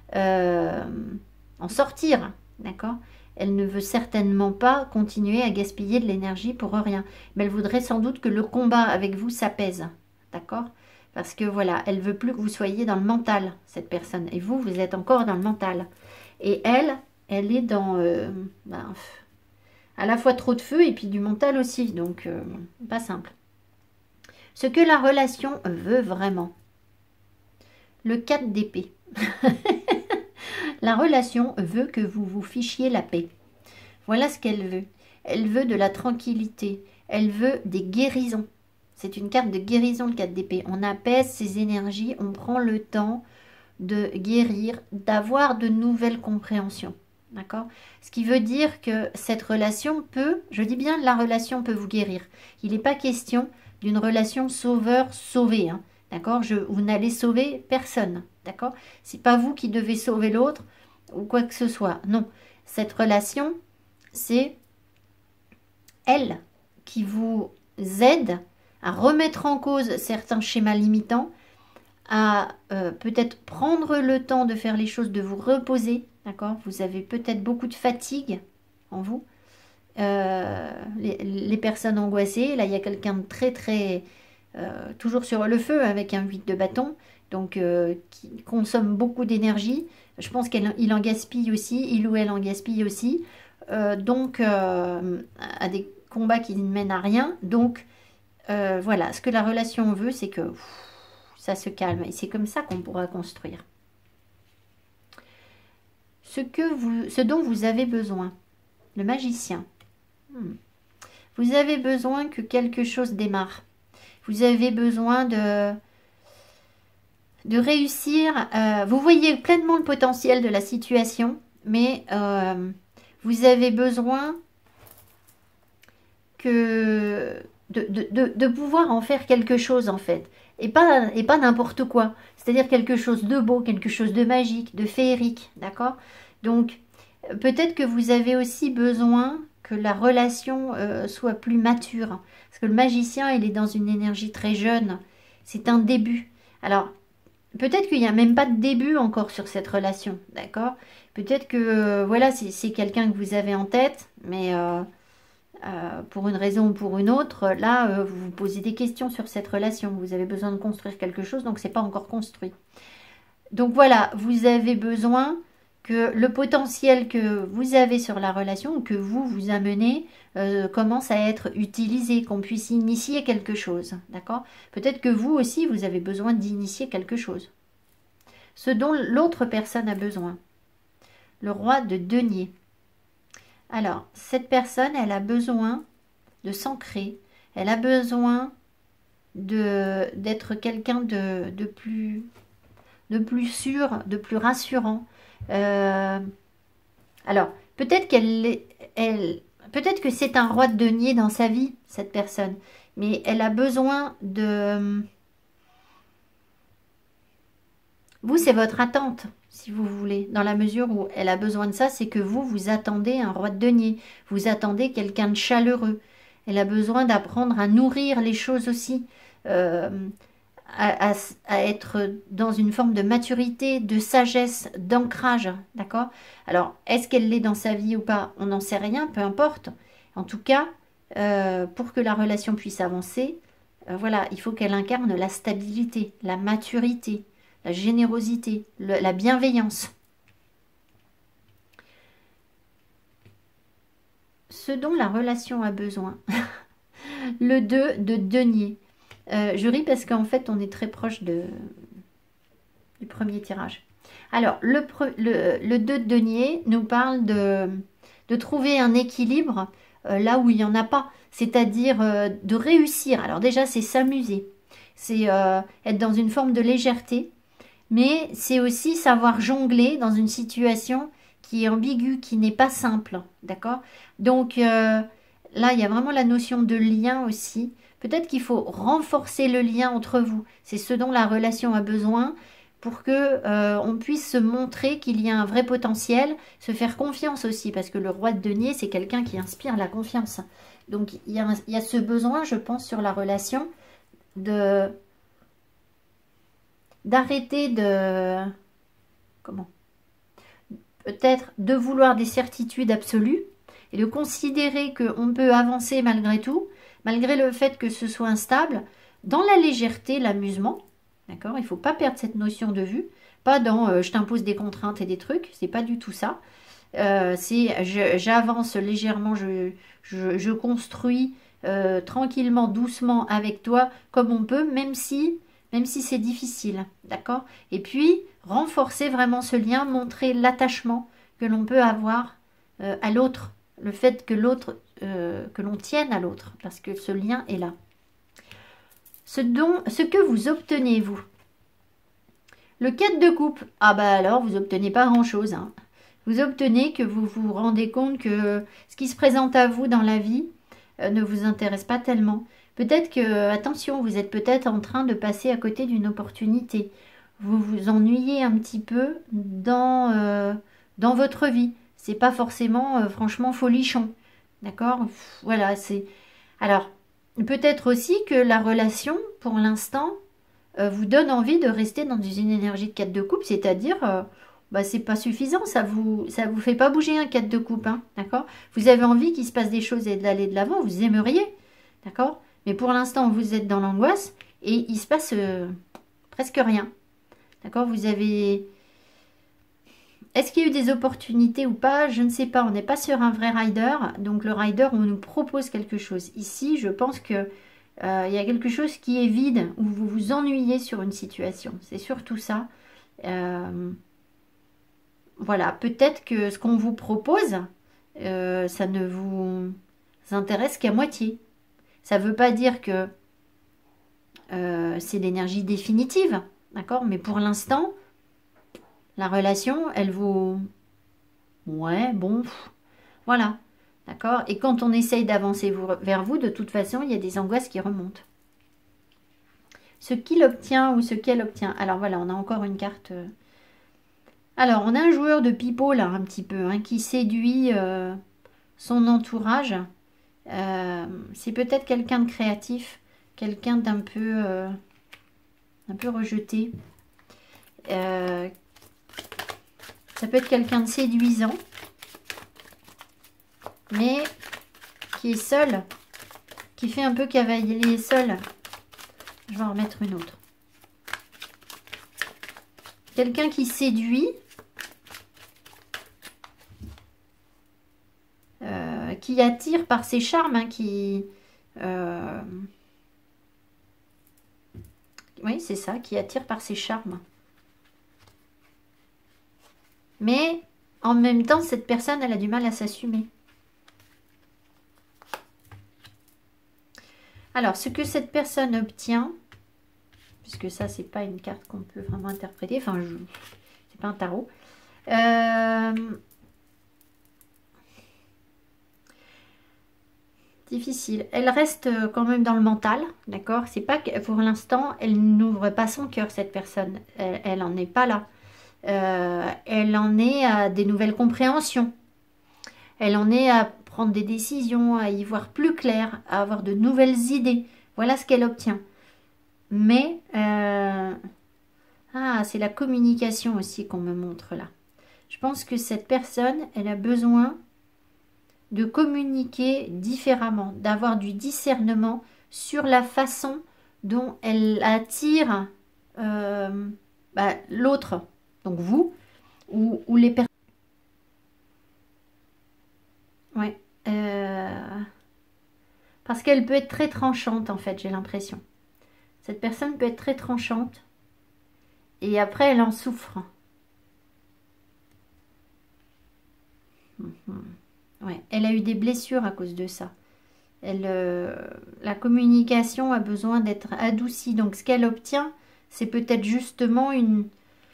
en sortir, d'accord. Elle ne veut certainement pas continuer à gaspiller de l'énergie pour rien. Mais elle voudrait sans doute que le combat avec vous s'apaise, d'accord. Parce que voilà, elle veut plus que vous soyez dans le mental, cette personne. Et vous êtes encore dans le mental. Et elle est dans... à la fois trop de feu et puis du mental aussi, donc pas simple. Ce que la relation veut vraiment. Le 4 d'épée. La relation veut que vous vous fichiez la paix. Voilà ce qu'elle veut. Elle veut de la tranquillité. Elle veut des guérisons. C'est une carte de guérison, le 4 d'épée. On apaise ses énergies, on prend le temps de guérir, d'avoir de nouvelles compréhensions. D'accord? Ce qui veut dire que cette relation peut, je dis bien la relation peut vous guérir. Il n'est pas question d'une relation sauveur-sauvé. Hein, d'accord? Vous n'allez sauver personne. D'accord? C'est pas vous qui devez sauver l'autre ou quoi que ce soit. Non. Cette relation, c'est elle qui vous aide à remettre en cause certains schémas limitants, à peut-être prendre le temps de faire les choses, de vous reposer. D'accord? Vous avez peut-être beaucoup de fatigue en vous. Les personnes angoissées, là il y a quelqu'un de très toujours sur le feu avec un 8 de bâton, donc qui consomme beaucoup d'énergie. Je pense qu'il en gaspille aussi, il ou elle en gaspille aussi, donc à des combats qui ne mènent à rien. Donc voilà, ce que la relation veut, c'est que ça se calme, et c'est comme ça qu'on pourra construire. Ce dont vous avez besoin, le magicien. Vous avez besoin que quelque chose démarre. Vous avez besoin de réussir. Vous voyez pleinement le potentiel de la situation, mais vous avez besoin que de pouvoir en faire quelque chose en fait, et pas n'importe quoi, c'est-à-dire quelque chose de beau, quelque chose de magique, de féerique, d'accord? Donc peut-être que vous avez aussi besoin que la relation soit plus mature, parce que le magicien, il est dans une énergie très jeune, c'est un début. Alors, peut-être qu'il n'y a même pas de début encore sur cette relation, d'accord? Peut-être que, voilà, c'est quelqu'un que vous avez en tête, mais pour une raison ou pour une autre, là, vous vous posez des questions sur cette relation. Vous avez besoin de construire quelque chose, donc c'est pas encore construit. Donc voilà, vous avez besoin que le potentiel que vous avez sur la relation, que vous amenez, commence à être utilisé, qu'on puisse initier quelque chose, d'accord? Peut-être que vous aussi, vous avez besoin d'initier quelque chose. Ce dont l'autre personne a besoin. Le roi de denier. Alors, cette personne, elle a besoin de s'ancrer, elle a besoin d'être quelqu'un de plus sûr, de plus rassurant. Alors, peut-être peut-être que c'est un roi de denier dans sa vie, cette personne, mais elle a besoin de... Vous, c'est votre attente, si vous voulez, dans la mesure où elle a besoin de ça, c'est que vous attendez un roi de denier, vous attendez quelqu'un de chaleureux. Elle a besoin d'apprendre à nourrir les choses aussi, à être dans une forme de maturité, de sagesse, d'ancrage, d'accord? Alors, est-ce qu'elle l'est dans sa vie ou pas? On n'en sait rien, peu importe. En tout cas, pour que la relation puisse avancer, voilà, il faut qu'elle incarne la stabilité, la maturité, la générosité, la bienveillance. Ce dont la relation a besoin. Le 2 de denier. Je ris parce qu'en fait, on est très proche du premier tirage. Alors, le 2 de denier nous parle de trouver un équilibre là où il n'y en a pas. C'est-à-dire de réussir. Alors déjà, c'est s'amuser. C'est être dans une forme de légèreté. Mais c'est aussi savoir jongler dans une situation qui est ambiguë, qui n'est pas simple. D'accord? Donc là, il y a vraiment la notion de lien aussi. Peut-être qu'il faut renforcer le lien entre vous. C'est ce dont la relation a besoin pour que on puisse se montrer qu'il y a un vrai potentiel, se faire confiance aussi, parce que le roi de denier, c'est quelqu'un qui inspire la confiance. Donc il y a ce besoin, je pense, sur la relation d'arrêter peut-être de vouloir des certitudes absolues et de considérer qu'on peut avancer malgré tout, malgré le fait que ce soit instable, dans la légèreté, l'amusement, d'accord? Il ne faut pas perdre cette notion de vue, pas dans je t'impose des contraintes et des trucs, c'est pas du tout ça. C'est j'avance légèrement, je construis tranquillement, doucement avec toi, comme on peut, même si c'est difficile, d'accord? Et puis, renforcer vraiment ce lien, montrer l'attachement que l'on peut avoir à l'autre, le fait que l'on tienne à l'autre, parce que ce lien est là. Ce que vous obtenez, vous. Le 4 de coupe, ah bah alors, vous obtenez pas grand-chose, hein. Vous obtenez que vous vous rendez compte que ce qui se présente à vous dans la vie ne vous intéresse pas tellement. Peut-être que, attention, vous êtes peut-être en train de passer à côté d'une opportunité. Vous vous ennuyez un petit peu dans votre vie. C'est pas forcément, franchement, folichon. D'accord? Voilà, c'est... Alors, peut-être aussi que la relation, pour l'instant, vous donne envie de rester dans une énergie de 4 de coupe, c'est-à-dire... bah, c'est pas suffisant, ça vous fait pas bouger un 4 de coupe, hein, d'accord? Vous avez envie qu'il se passe des choses et d'aller de l'avant, vous aimeriez, d'accord? Mais pour l'instant, vous êtes dans l'angoisse et il se passe presque rien, d'accord? Vous avez... Est-ce qu'il y a eu des opportunités ou pas? Je ne sais pas, on n'est pas sur un vrai rider, donc le rider, on nous propose quelque chose. Ici, je pense que il y a quelque chose qui est vide, où vous vous ennuyez sur une situation, c'est surtout ça. Voilà, peut-être que ce qu'on vous propose, ça ne vous intéresse qu'à moitié. Ça ne veut pas dire que c'est l'énergie définitive, d'accord? Mais pour l'instant, la relation, elle vaut... Ouais, bon, voilà. D'accord? Et quand on essaye d'avancer vers vous, de toute façon, il y a des angoisses qui remontent. Ce qu'il obtient ou ce qu'elle obtient. Alors voilà, on a encore une carte. Alors, on a un joueur de pipeau là, un petit peu, hein, qui séduit son entourage. C'est peut-être quelqu'un de créatif, quelqu'un d'un peu rejeté. Ça peut être quelqu'un de séduisant, mais qui est seul, qui fait un peu cavalier seul. Je vais en remettre une autre. Quelqu'un qui séduit, qui attire par ses charmes, hein, oui, c'est ça, qui attire par ses charmes. Mais en même temps, cette personne, elle a du mal à s'assumer. Alors, ce que cette personne obtient, puisque ça, c'est pas une carte qu'on peut vraiment interpréter, enfin, c'est pas un tarot. Difficile. Elle reste quand même dans le mental, d'accord? C'est pas que pour l'instant, elle n'ouvre pas son cœur, cette personne. Elle en est pas là. Elle en est à des nouvelles compréhensions. Elle en est à prendre des décisions, à y voir plus clair, à avoir de nouvelles idées. Voilà ce qu'elle obtient. Mais, c'est la communication aussi qu'on me montre là. Je pense que cette personne, elle a besoin de communiquer différemment, d'avoir du discernement sur la façon dont elle attire l'autre, donc vous, ou les personnes. Ouais. Parce qu'elle peut être très tranchante, en fait, j'ai l'impression. Cette personne peut être très tranchante. Et après, elle en souffre. Ouais. Elle a eu des blessures à cause de ça. La communication a besoin d'être adoucie. Donc, ce qu'elle obtient, c'est peut-être justement une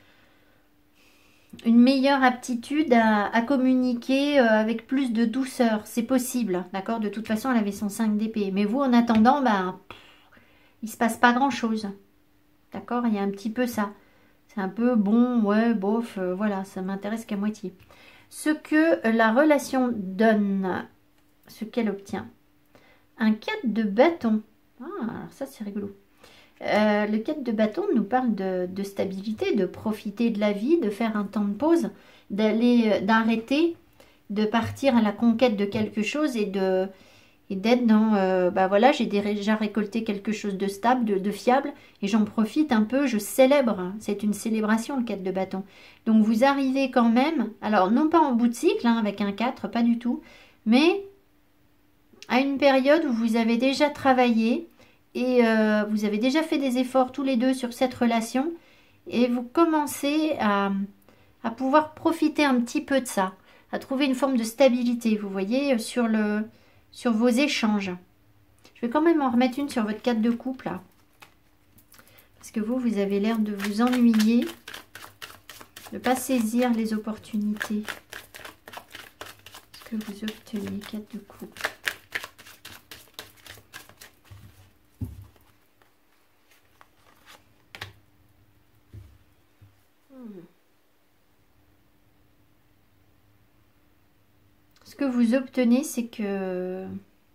meilleure aptitude à communiquer avec plus de douceur. C'est possible, d'accord? De toute façon, elle avait son 5 d'épée. Mais vous, en attendant, il se passe pas grand-chose. D'accord? Il y a un petit peu ça. C'est un peu bon, ouais, bof, voilà, ça m'intéresse qu'à moitié. Ce que la relation donne, ce qu'elle obtient. Un 4 de bâton. Ah, alors ça, c'est rigolo. Le 4 de bâton nous parle de stabilité, de profiter de la vie, de faire un temps de pause, d'arrêter, de partir à la conquête de quelque chose et d'être dans, voilà, j'ai déjà récolté quelque chose de stable, de fiable, et j'en profite un peu, je célèbre. C'est une célébration, le 4 de bâton. Donc vous arrivez quand même, alors non pas en bout de cycle, hein, avec un 4, pas du tout, mais à une période où vous avez déjà travaillé, et vous avez déjà fait des efforts tous les deux sur cette relation, et vous commencez à pouvoir profiter un petit peu de ça, à trouver une forme de stabilité, vous voyez, sur vos échanges. Je vais quand même en remettre une sur votre 4 de couple, là. Parce que vous avez l'air de vous ennuyer, de ne pas saisir les opportunités. Ce que vous obtenez, 4 de couple. Ce que vous obtenez, c'est que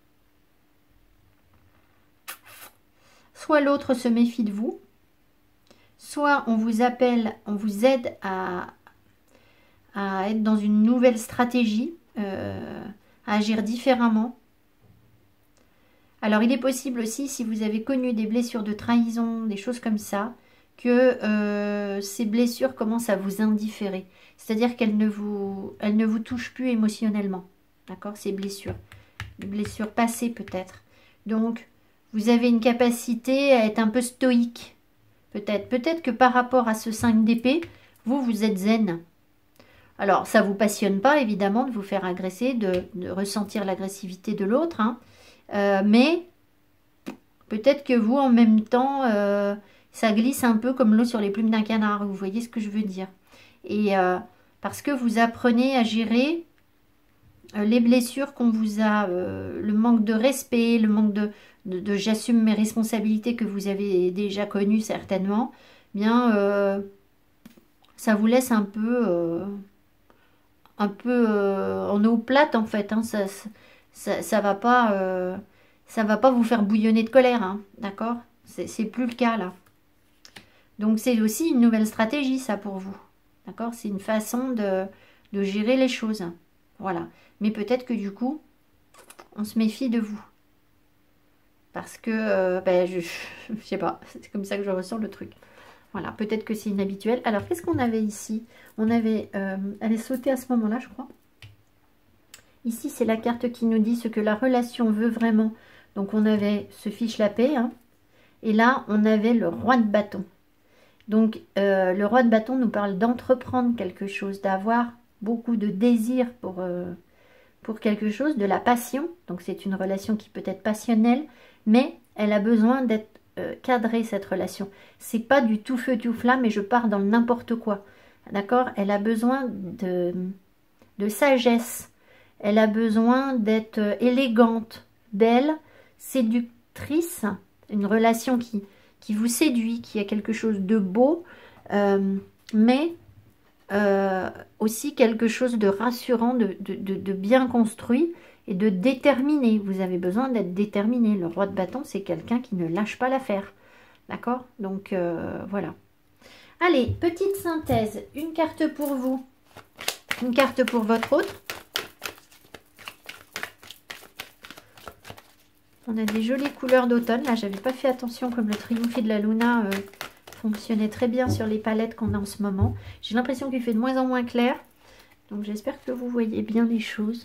soit l'autre se méfie de vous, soit on vous appelle, on vous aide à être dans une nouvelle stratégie, à agir différemment. Alors il est possible aussi, si vous avez connu des blessures de trahison, des choses comme ça, que ces blessures commencent à vous indifférer. C'est-à-dire qu'elles ne vous touchent plus émotionnellement. D'accord? Ces blessures. Des blessures passées peut-être. Donc, vous avez une capacité à être un peu stoïque. Peut-être. Peut-être que par rapport à ce 5 d'épée, vous êtes zen. Alors, ça ne vous passionne pas, évidemment, de vous faire agresser, de ressentir l'agressivité de l'autre. Hein. Mais, peut-être que vous, en même temps, ça glisse un peu comme l'eau sur les plumes d'un canard. Vous voyez ce que je veux dire. Et parce que vous apprenez à gérer les blessures qu'on vous a, le manque de respect, le manque de j'assume mes responsabilités que vous avez déjà connues certainement, bien ça vous laisse un peu en eau plate en fait. Hein. Ça ça va pas vous faire bouillonner de colère, hein, d'accord? C'est plus le cas là. Donc c'est aussi une nouvelle stratégie ça pour vous, d'accord? C'est une façon de gérer les choses, voilà. Mais peut-être que du coup, on se méfie de vous. Parce que, ben, je sais pas, c'est comme ça que je ressens le truc. Voilà, peut-être que c'est inhabituel. Alors, qu'est-ce qu'on avait ici? On avait, elle est sautée à ce moment-là, je crois. Ici, c'est la carte qui nous dit ce que la relation veut vraiment. Donc, on avait ce fiche la paix. Hein, et là, on avait le roi de bâton. Donc, le roi de bâton nous parle d'entreprendre quelque chose, d'avoir beaucoup de désir pour quelque chose, de la passion. Donc, c'est une relation qui peut être passionnelle, mais elle a besoin d'être cadrée, cette relation. C'est pas du tout feu tout flamme et je pars dans n'importe quoi. D'accord? Elle a besoin de sagesse. Elle a besoin d'être élégante, belle, séductrice. Une relation qui vous séduit, qui a quelque chose de beau, mais aussi quelque chose de rassurant, de bien construit et de déterminé. Vous avez besoin d'être déterminé. Le roi de bâton, c'est quelqu'un qui ne lâche pas l'affaire. D'accord? Donc, voilà. Allez, petite synthèse. Une carte pour vous. Une carte pour votre autre. On a des jolies couleurs d'automne. Là, j'avais pas fait attention comme le Triomphe de la Luna fonctionnait très bien sur les palettes qu'on a en ce moment. J'ai l'impression qu'il fait de moins en moins clair. Donc, j'espère que vous voyez bien les choses.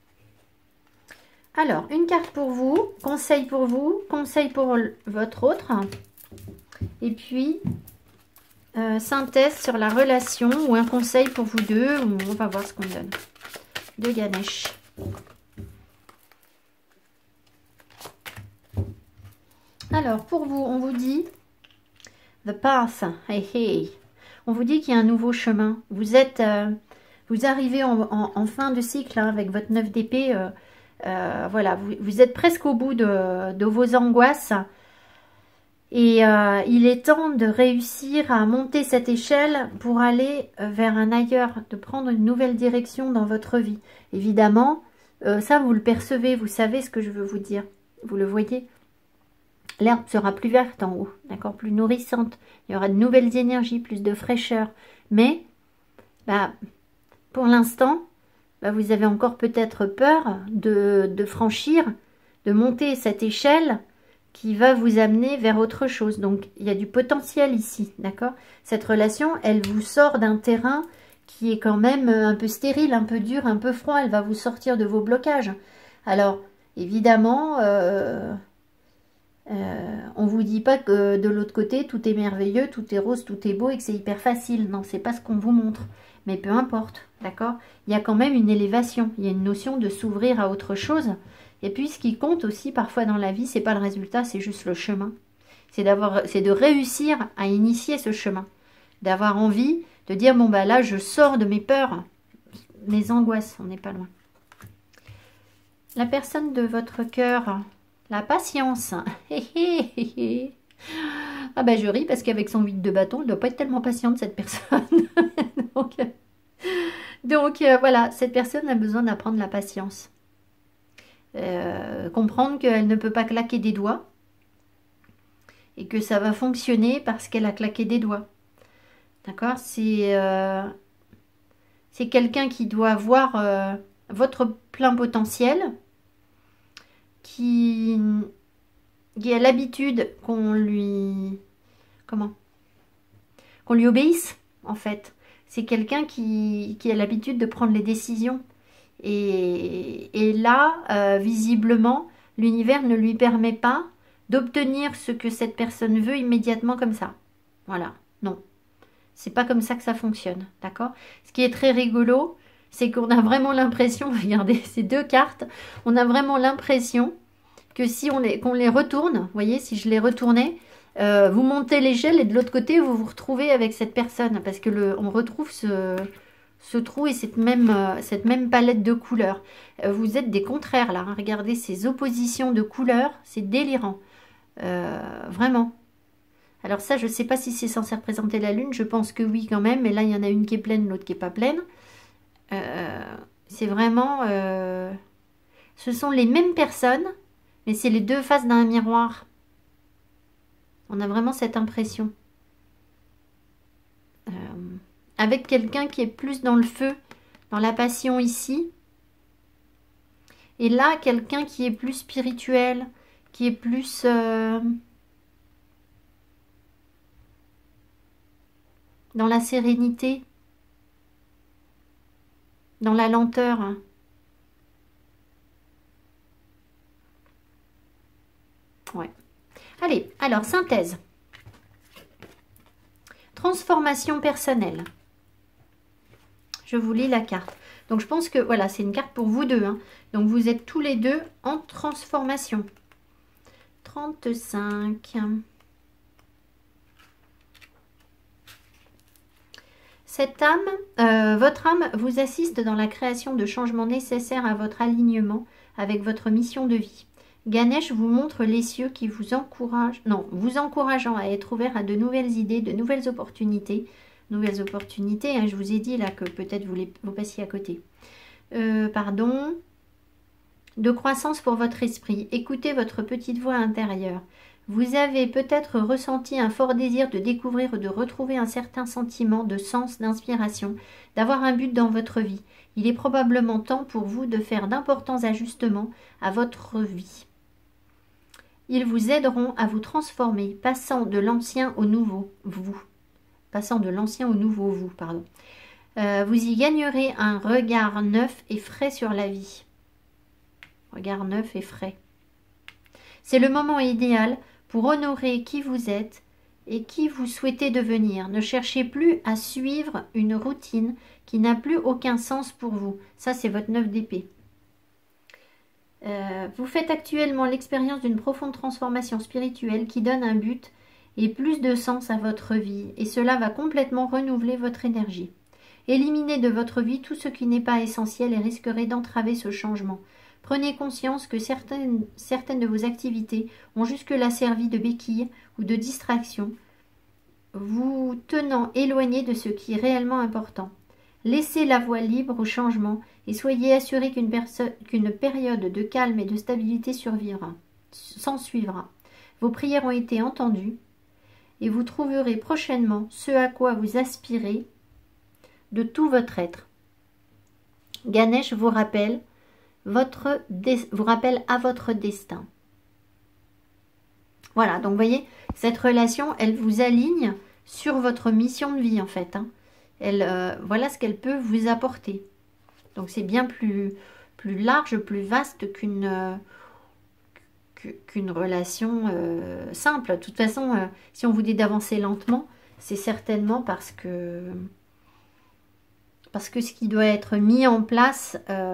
Alors, une carte pour vous, conseil pour votre autre. Et puis, synthèse sur la relation ou un conseil pour vous deux. On va voir ce qu'on donne. De Ganesh. Alors, pour vous, on vous dit The Path. Hey, hey. On vous dit qu'il y a un nouveau chemin. Vous arrivez en fin de cycle hein, avec votre 9 d'épée. Voilà, vous êtes presque au bout de vos angoisses. Et il est temps de réussir à monter cette échelle pour aller vers un ailleurs, de prendre une nouvelle direction dans votre vie. Évidemment, ça vous le percevez, vous savez ce que je veux vous dire. Vous le voyez. L'herbe sera plus verte en haut, d'accord, plus nourrissante. Il y aura de nouvelles énergies, plus de fraîcheur. Mais, bah, pour l'instant, bah, vous avez encore peut-être peur de franchir, de monter cette échelle qui va vous amener vers autre chose. Donc, il y a du potentiel ici, d'accord? Cette relation, elle vous sort d'un terrain qui est quand même un peu stérile, un peu dur, un peu froid. Elle va vous sortir de vos blocages. Alors, évidemment... on vous dit pas que de l'autre côté tout est merveilleux, tout est rose, tout est beau et que c'est hyper facile. Non, c'est pas ce qu'on vous montre. Mais peu importe, d'accord? Il y a quand même une élévation. Il y a une notion de s'ouvrir à autre chose. Et puis ce qui compte aussi parfois dans la vie, c'est pas le résultat, c'est juste le chemin. C'est de réussir à initier ce chemin. D'avoir envie de dire bon bah là je sors de mes peurs, mes angoisses. On n'est pas loin. La personne de votre cœur. La patience. Ah ben je ris parce qu'avec son 8 de bâton, elle ne doit pas être tellement patiente cette personne. donc voilà, cette personne a besoin d'apprendre la patience. Comprendre qu'elle ne peut pas claquer des doigts. Et que ça va fonctionner parce qu'elle a claqué des doigts. D'accord? C'est quelqu'un qui doit voir votre plein potentiel. Qui a l'habitude qu'on lui obéisse en fait. C'est quelqu'un qui a l'habitude de prendre les décisions et là visiblement l'univers ne lui permet pas d'obtenir ce que cette personne veut immédiatement comme ça. Voilà, non, c'est pas comme ça que ça fonctionne, d'accord? Ce qui est très rigolo, c'est qu'on a vraiment l'impression, regardez ces deux cartes, on a vraiment l'impression que si qu'on les retourne, vous voyez, si je les retournais, vous montez l'échelle et de l'autre côté, vous vous retrouvez avec cette personne. Parce que on retrouve ce trou et cette même palette de couleurs. Vous êtes des contraires là, hein. Regardez ces oppositions de couleurs, c'est délirant. Vraiment. Alors ça, je ne sais pas si c'est censé représenter la lune, je pense que oui quand même, mais là il y en a une qui est pleine, l'autre qui n'est pas pleine. C'est vraiment... ce sont les mêmes personnes, mais c'est les deux faces d'un miroir. On a vraiment cette impression. Avec quelqu'un qui est plus dans le feu, dans la passion ici. Et là, quelqu'un qui est plus spirituel, qui est plus... dans la sérénité, dans la lenteur. Ouais. Allez, alors, synthèse. Transformation personnelle. Je vous lis la carte. Donc, je pense que, voilà, c'est une carte pour vous deux. Hein. Donc, vous êtes tous les deux en transformation. 35. Cette âme, votre âme vous assiste dans la création de changements nécessaires à votre alignement avec votre mission de vie. Ganesh vous montre les cieux qui vous encouragent, vous encourageant à être ouvert à de nouvelles idées, de nouvelles opportunités. Nouvelles opportunités, hein, je vous ai dit là que peut-être vous passiez à côté. Pardon. De croissance pour votre esprit. Écoutez votre petite voix intérieure. Vous avez peut-être ressenti un fort désir de découvrir ou de retrouver un certain sentiment de sens, d'inspiration, d'avoir un but dans votre vie. Il est probablement temps pour vous de faire d'importants ajustements à votre vie. Ils vous aideront à vous transformer, passant de l'ancien au nouveau vous. Passant de l'ancien au nouveau vous, pardon. Vous y gagnerez un regard neuf et frais sur la vie. Regard neuf et frais. C'est le moment idéal pour honorer qui vous êtes et qui vous souhaitez devenir. Ne cherchez plus à suivre une routine qui n'a plus aucun sens pour vous. Ça, c'est votre 9 d'épée. Vous faites actuellement l'expérience d'une profonde transformation spirituelle qui donne un but et plus de sens à votre vie. Et cela va complètement renouveler votre énergie. Éliminez de votre vie tout ce qui n'est pas essentiel et risquerait d'entraver ce changement. Prenez conscience que certaines de vos activités ont jusque-là servi de béquille ou de distraction, vous tenant éloigné de ce qui est réellement important. Laissez la voie libre au changement et soyez assurés qu'une période de calme et de stabilité s'ensuivra. Vos prières ont été entendues et vous trouverez prochainement ce à quoi vous aspirez de tout votre être. Ganesh vous rappelle à votre destin. Voilà, donc vous voyez, cette relation, elle vous aligne sur votre mission de vie en fait. Hein. Voilà ce qu'elle peut vous apporter. Donc c'est bien plus large, plus vaste qu'une relation simple. De toute façon, si on vous dit d'avancer lentement, c'est certainement parce que ce qui doit être mis en place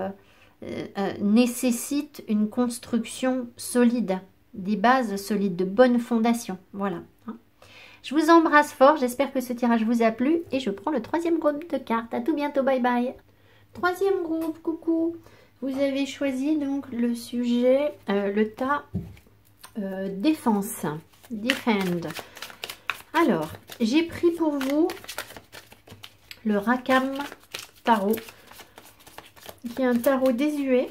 nécessite une construction solide, des bases solides, de bonnes fondations. Voilà. Je vous embrasse fort, j'espère que ce tirage vous a plu et je prends le troisième groupe de cartes. À tout bientôt, bye bye. Troisième groupe, coucou. Vous avez choisi donc le sujet, le tas défense, defend. Alors, j'ai pris pour vous le Rakam Tarot, qui est un tarot désuet.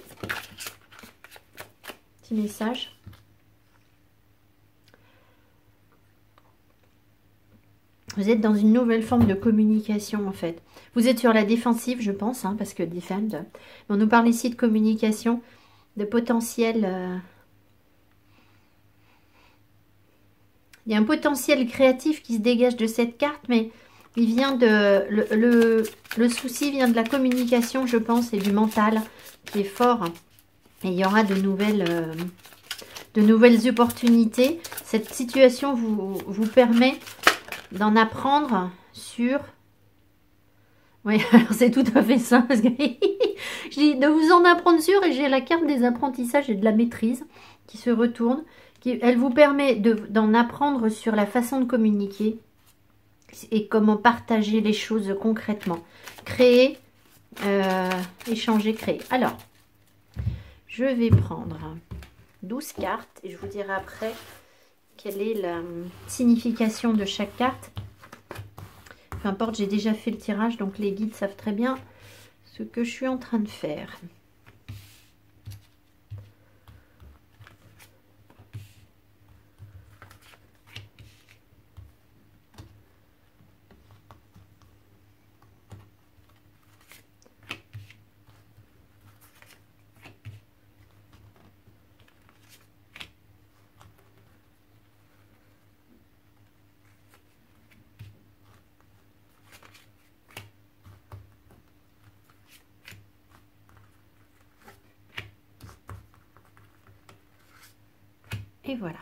Petit message. Vous êtes dans une nouvelle forme de communication en fait. Vous êtes sur la défensive, je pense, hein, parce que defend. On nous parle ici de communication, de potentiel. Il y a un potentiel créatif qui se dégage de cette carte, mais il vient de... Le souci vient de la communication, je pense, et du mental qui est fort. Et il y aura de nouvelles opportunités. Cette situation vous permet d'en apprendre sur... Oui, alors c'est tout à fait ça. Parce que je dis de vous en apprendre sur, et j'ai la carte des apprentissages et de la maîtrise qui se retourne. Elle vous permet d'en apprendre sur la façon de communiquer et comment partager les choses concrètement. Créer échanger, créer. Alors, je vais prendre 12 cartes et je vous dirai après quelle est la signification de chaque carte. Peu importe, j'ai déjà fait le tirage, donc les guides savent très bien ce que je suis en train de faire. Et voilà.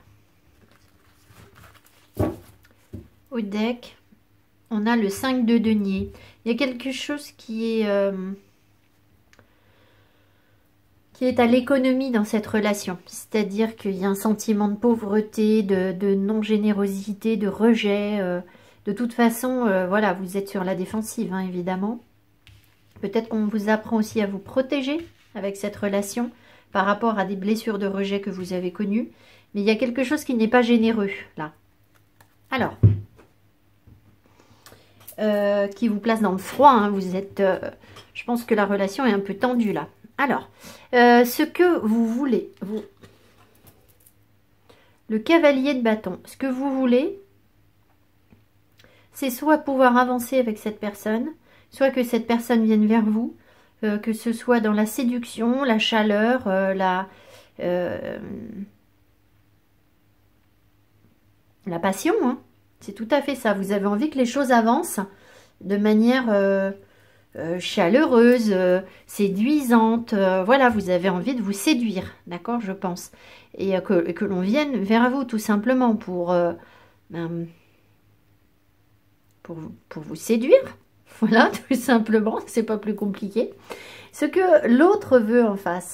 Au deck, on a le 5 de denier. Il y a quelque chose qui est à l'économie dans cette relation. C'est-à-dire qu'il y a un sentiment de pauvreté, de non-générosité, de rejet. De toute façon, voilà, vous êtes sur la défensive, hein, évidemment. Peut-être qu'on vous apprend aussi à vous protéger avec cette relation par rapport à des blessures de rejet que vous avez connues. Mais il y a quelque chose qui n'est pas généreux, là. Alors, qui vous place dans le froid, hein, vous êtes... je pense que la relation est un peu tendue, là. Alors, ce que vous voulez, le cavalier de bâton, ce que vous voulez, c'est soit pouvoir avancer avec cette personne, soit que cette personne vienne vers vous, que ce soit dans la séduction, la chaleur, la passion, hein. C'est tout à fait ça. Vous avez envie que les choses avancent de manière chaleureuse, séduisante. Voilà, vous avez envie de vous séduire, d'accord, je pense. Et que l'on vienne vers vous, tout simplement, pour vous séduire. Voilà, tout simplement, c'est pas plus compliqué. Ce que l'autre veut en face.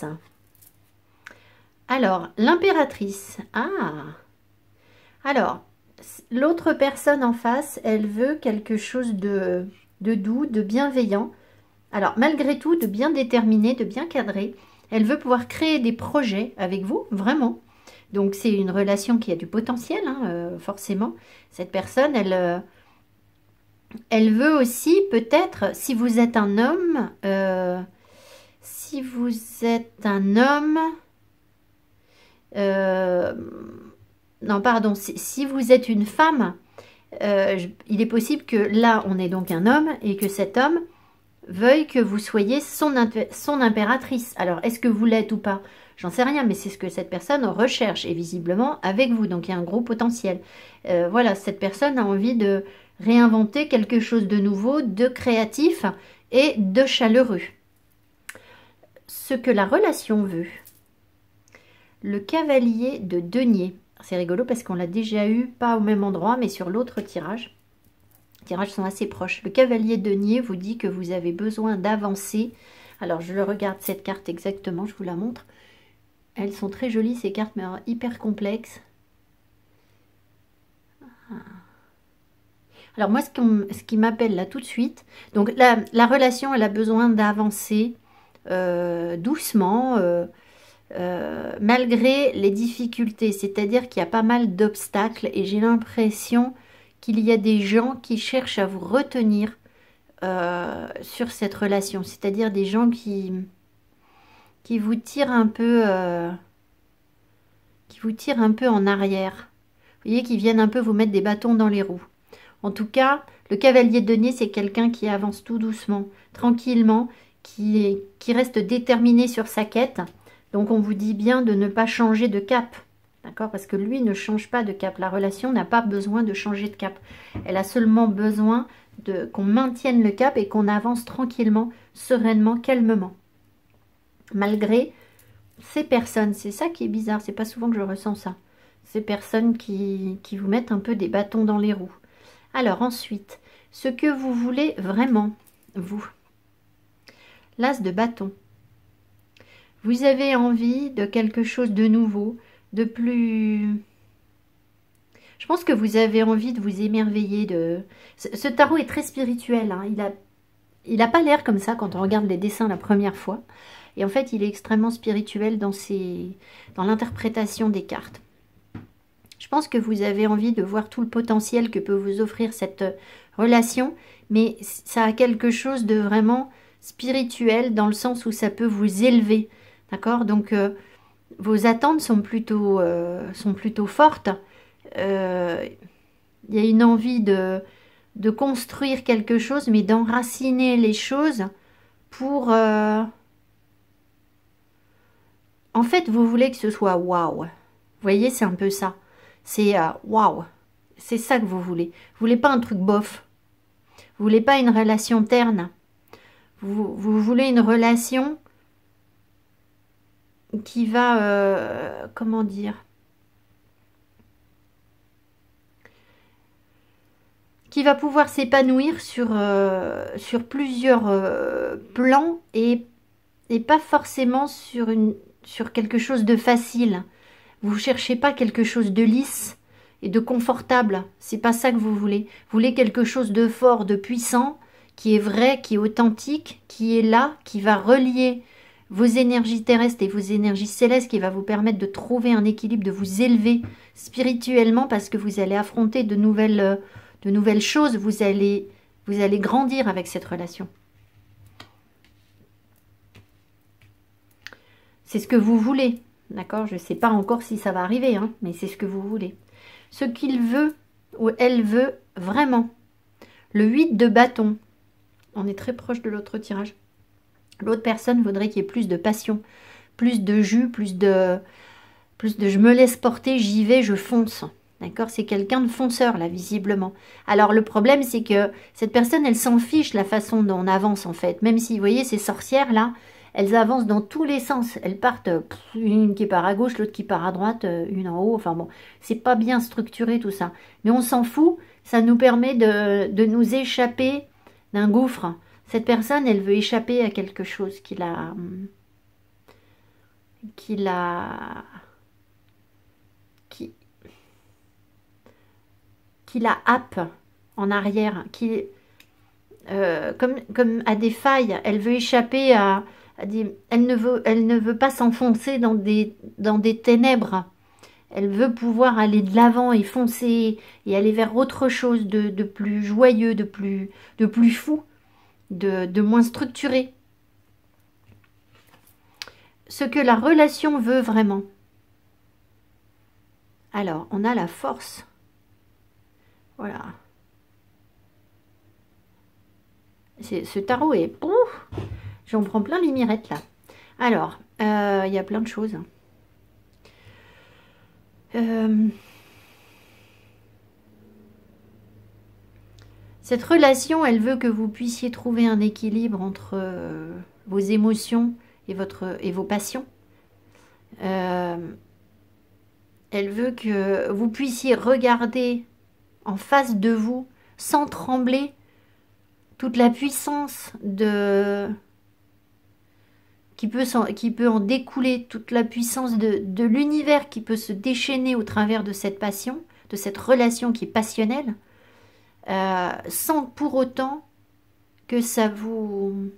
Alors, l'impératrice. Ah! Alors, l'autre personne en face, elle veut quelque chose de doux, de bienveillant. Alors, malgré tout, de bien déterminé, de bien cadré. Elle veut pouvoir créer des projets avec vous, vraiment. Donc, c'est une relation qui a du potentiel, hein, forcément. Cette personne, elle veut aussi, peut-être, si vous êtes un homme, non, pardon, si vous êtes une femme, il est possible que là, on est donc un homme et que cet homme veuille que vous soyez son impératrice. Alors, est-ce que vous l'êtes ou pas? J'en sais rien, mais c'est ce que cette personne recherche, et visiblement avec vous. Donc, il y a un gros potentiel. Voilà, cette personne a envie de réinventer quelque chose de nouveau, de créatif et de chaleureux. Ce que la relation veut. Le cavalier de denier. C'est rigolo parce qu'on l'a déjà eu, pas au même endroit, mais sur l'autre tirage. Les tirages sont assez proches. Le cavalier de denier vous dit que vous avez besoin d'avancer. Alors, je le regarde cette carte exactement, je vous la montre. Elles sont très jolies, ces cartes, mais hyper complexes. Alors, moi, ce qui m'appelle là tout de suite, donc la relation, elle a besoin d'avancer doucement, malgré les difficultés, c'est-à-dire qu'il y a pas mal d'obstacles et j'ai l'impression qu'il y a des gens qui cherchent à vous retenir sur cette relation, c'est-à-dire des gens qui vous tirent un peu en arrière. Vous voyez, qui viennent un peu vous mettre des bâtons dans les roues. En tout cas, le cavalier de denier, c'est quelqu'un qui avance tout doucement, tranquillement, qui reste déterminé sur sa quête. Donc, on vous dit bien de ne pas changer de cap, d'accord? Parce que lui ne change pas de cap. La relation n'a pas besoin de changer de cap. Elle a seulement besoin qu'on maintienne le cap et qu'on avance tranquillement, sereinement, calmement. Malgré ces personnes, c'est ça qui est bizarre, c'est pas souvent que je ressens ça. Ces personnes qui vous mettent un peu des bâtons dans les roues. Alors ensuite, ce que vous voulez vraiment, vous. L'as de bâton. Vous avez envie de quelque chose de nouveau, de plus... Je pense que vous avez envie de vous émerveiller. Ce tarot est très spirituel. Hein. il n'a pas l'air comme ça quand on regarde les dessins la première fois. Et en fait, il est extrêmement spirituel dans l'interprétation des cartes. Je pense que vous avez envie de voir tout le potentiel que peut vous offrir cette relation, mais ça a quelque chose de vraiment spirituel dans le sens où ça peut vous élever. D'accord? Donc, vos attentes sont plutôt fortes. Il y a une envie de construire quelque chose, mais d'enraciner les choses pour... en fait, vous voulez que ce soit waouh. Vous voyez, c'est un peu ça. C'est waouh. C'est ça que vous voulez. Vous voulez pas un truc bof. Vous voulez pas une relation terne. Vous voulez une relation qui va... comment dire, qui va pouvoir s'épanouir sur plusieurs plans et pas forcément sur quelque chose de facile. Vous ne cherchez pas quelque chose de lisse et de confortable. C'est pas ça que vous voulez. Vous voulez quelque chose de fort, de puissant, qui est vrai, qui est authentique, qui est là, qui va relier vos énergies terrestres et vos énergies célestes, qui va vous permettre de trouver un équilibre, de vous élever spirituellement parce que vous allez affronter de nouvelles choses. Vous allez grandir avec cette relation. C'est ce que vous voulez. D'accord? Je ne sais pas encore si ça va arriver, hein, mais c'est ce que vous voulez. Ce qu'il veut ou elle veut vraiment. Le 8 de bâton. On est très proche de l'autre tirage. L'autre personne voudrait qu'il y ait plus de passion, plus de jus, plus de je me laisse porter, j'y vais, je fonce. D'accord? C'est quelqu'un de fonceur, là, visiblement. Alors, le problème, c'est que cette personne, elle s'en fiche la façon dont on avance, en fait. Même si, vous voyez, ces sorcières, là, elles avancent dans tous les sens. Elles partent, une qui part à gauche, l'autre qui part à droite, une en haut. Enfin bon, c'est pas bien structuré tout ça. Mais on s'en fout. Ça nous permet de nous échapper d'un gouffre. Cette personne, elle veut échapper à quelque chose qui la happe en arrière, comme à des failles. Elle veut échapper elle ne veut pas s'enfoncer dans des ténèbres. Elle veut pouvoir aller de l'avant et foncer et aller vers autre chose de plus joyeux, de plus fou, de moins structuré. Ce que la relation veut vraiment. Alors, on a la force. Voilà. Ce tarot est... J'en prends plein les mirettes là. Alors, il y a plein de choses. Cette relation, elle veut que vous puissiez trouver un équilibre entre vos émotions et vos passions. Elle veut que vous puissiez regarder en face de vous, sans trembler, toute la puissance qui peut en découler, toute la puissance de l'univers qui peut se déchaîner au travers de cette passion, de cette relation qui est passionnelle, sans pour autant que ça vous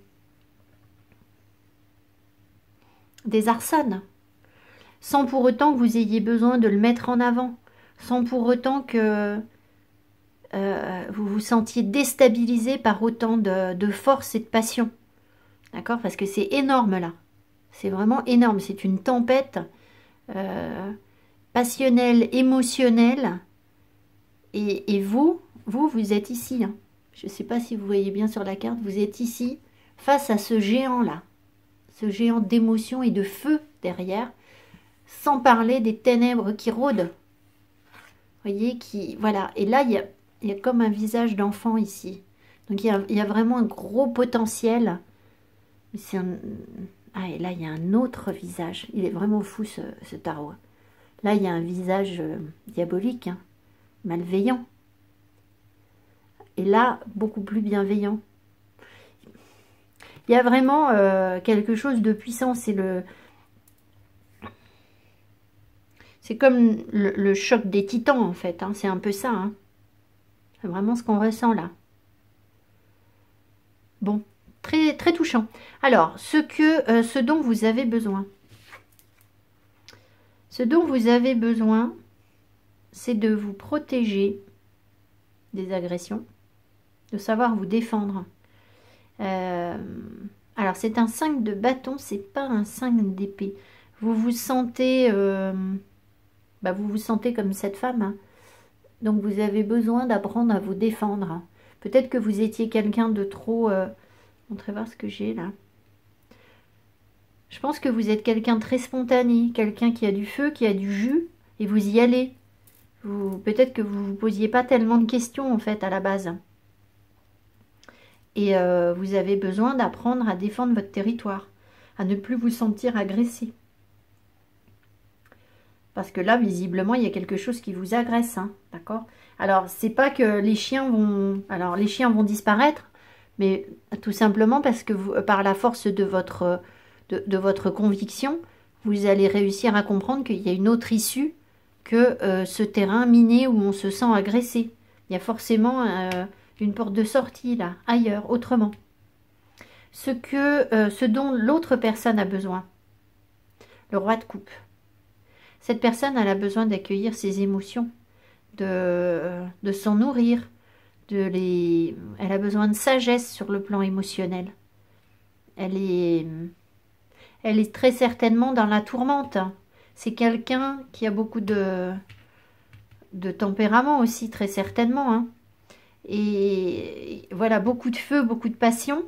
désarçonne, sans pour autant que vous ayez besoin de le mettre en avant, sans pour autant que vous vous sentiez déstabilisé par autant de force et de passion. D'accord? Parce que c'est énorme là. C'est vraiment énorme. C'est une tempête passionnelle, émotionnelle. Et vous êtes ici. Hein. Je ne sais pas si vous voyez bien sur la carte. Vous êtes ici face à ce géant là. Ce géant d'émotion et de feu derrière. Sans parler des ténèbres qui rôdent. Vous voyez, voilà. Et là, il y a comme un visage d'enfant ici. Donc, il y a vraiment un gros potentiel. Ah, et là, il y a un autre visage. Il est vraiment fou, ce tarot. Là, il y a un visage diabolique, hein, malveillant. Et là, beaucoup plus bienveillant. Il y a vraiment quelque chose de puissant. C'est comme le choc des titans, en fait. Hein. C'est un peu ça. Hein. C'est vraiment ce qu'on ressent là. Bon, très, très touchant. Alors, ce dont vous avez besoin. Ce dont vous avez besoin, c'est de vous protéger des agressions, de savoir vous défendre. Alors, c'est un 5 de bâton, c'est pas un 5 d'épée. Vous vous sentez, vous vous sentez comme cette femme, hein. Donc, vous avez besoin d'apprendre à vous défendre. Peut-être que vous étiez quelqu'un de trop... montrez voir ce que j'ai là. Je pense que vous êtes quelqu'un de très spontané, quelqu'un qui a du feu, qui a du jus, et vous y allez. Peut-être que vous ne vous posiez pas tellement de questions en fait à la base. Et vous avez besoin d'apprendre à défendre votre territoire, à ne plus vous sentir agressé. Parce que là, visiblement, il y a quelque chose qui vous agresse, hein, d'accord? Alors, c'est pas que les chiens vont... Alors, les chiens vont disparaître, mais tout simplement parce que vous, par la force de votre conviction, vous allez réussir à comprendre qu'il y a une autre issue que ce terrain miné où on se sent agressé. Il y a forcément une porte de sortie, là, ailleurs, autrement. Ce dont l'autre personne a besoin. Le roi de coupe. Cette personne, elle a besoin d'accueillir ses émotions, de s'en nourrir, elle a besoin de sagesse sur le plan émotionnel. Elle est très certainement dans la tourmente. C'est quelqu'un qui a beaucoup de tempérament aussi, très certainement, hein. Et voilà, beaucoup de feu, beaucoup de passion.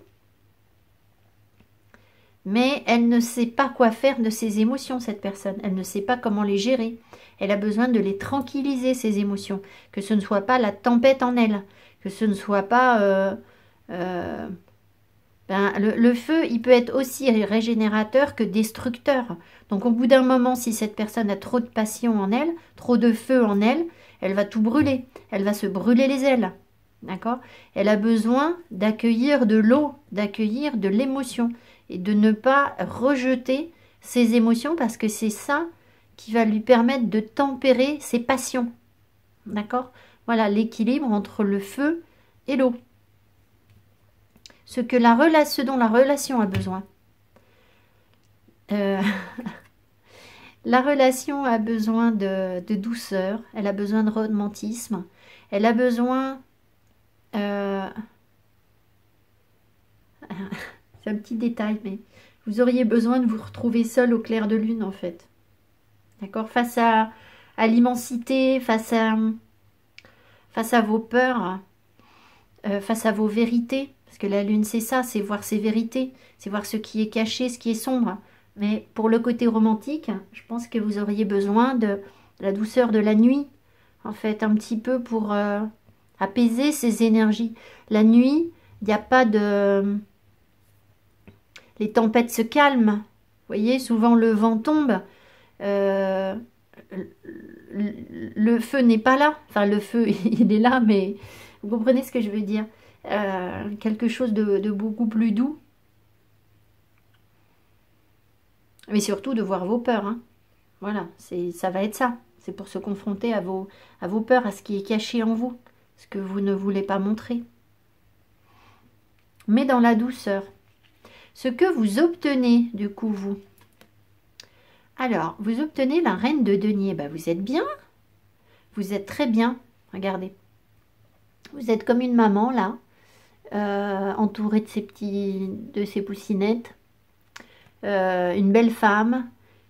Mais elle ne sait pas quoi faire de ses émotions, cette personne. Elle ne sait pas comment les gérer. Elle a besoin de les tranquilliser, ses émotions. Que ce ne soit pas la tempête en elle. Que ce ne soit pas... le feu, il peut être aussi régénérateur que destructeur. Donc au bout d'un moment, si cette personne a trop de passion en elle, trop de feu en elle, elle va tout brûler. Elle va se brûler les ailes. D'accord? Elle a besoin d'accueillir de l'eau, d'accueillir de l'émotion et de ne pas rejeter ses émotions parce que c'est ça qui va lui permettre de tempérer ses passions. Voilà l'équilibre entre le feu et l'eau. Ce dont la relation a besoin. La relation a besoin de douceur, elle a besoin de romantisme, elle a besoin... c'est un petit détail, mais vous auriez besoin de vous retrouver seul au clair de lune, en fait. D'accord? Face à l'immensité, face à vos peurs, face à vos vérités. Parce que la lune, c'est ça, c'est voir ses vérités, c'est voir ce qui est caché, ce qui est sombre. Mais pour le côté romantique, je pense que vous auriez besoin de la douceur de la nuit, en fait, un petit peu pour apaiser ces énergies. La nuit, il n'y a pas de... Les tempêtes se calment. Vous voyez, souvent le vent tombe. Le feu n'est pas là. Enfin, le feu, il est là, mais vous comprenez ce que je veux dire. Quelque chose de beaucoup plus doux. Mais surtout de voir vos peurs. Hein. Voilà, ça va être ça. C'est pour se confronter à vos peurs, à ce qui est caché en vous. Ce que vous ne voulez pas montrer. Mais dans la douceur. Ce que vous obtenez, du coup, vous. Alors, vous obtenez la reine de denier. Ben, vous êtes bien. Vous êtes très bien. Regardez. Vous êtes comme une maman, là. Entourée de ses poussinettes. Une belle femme.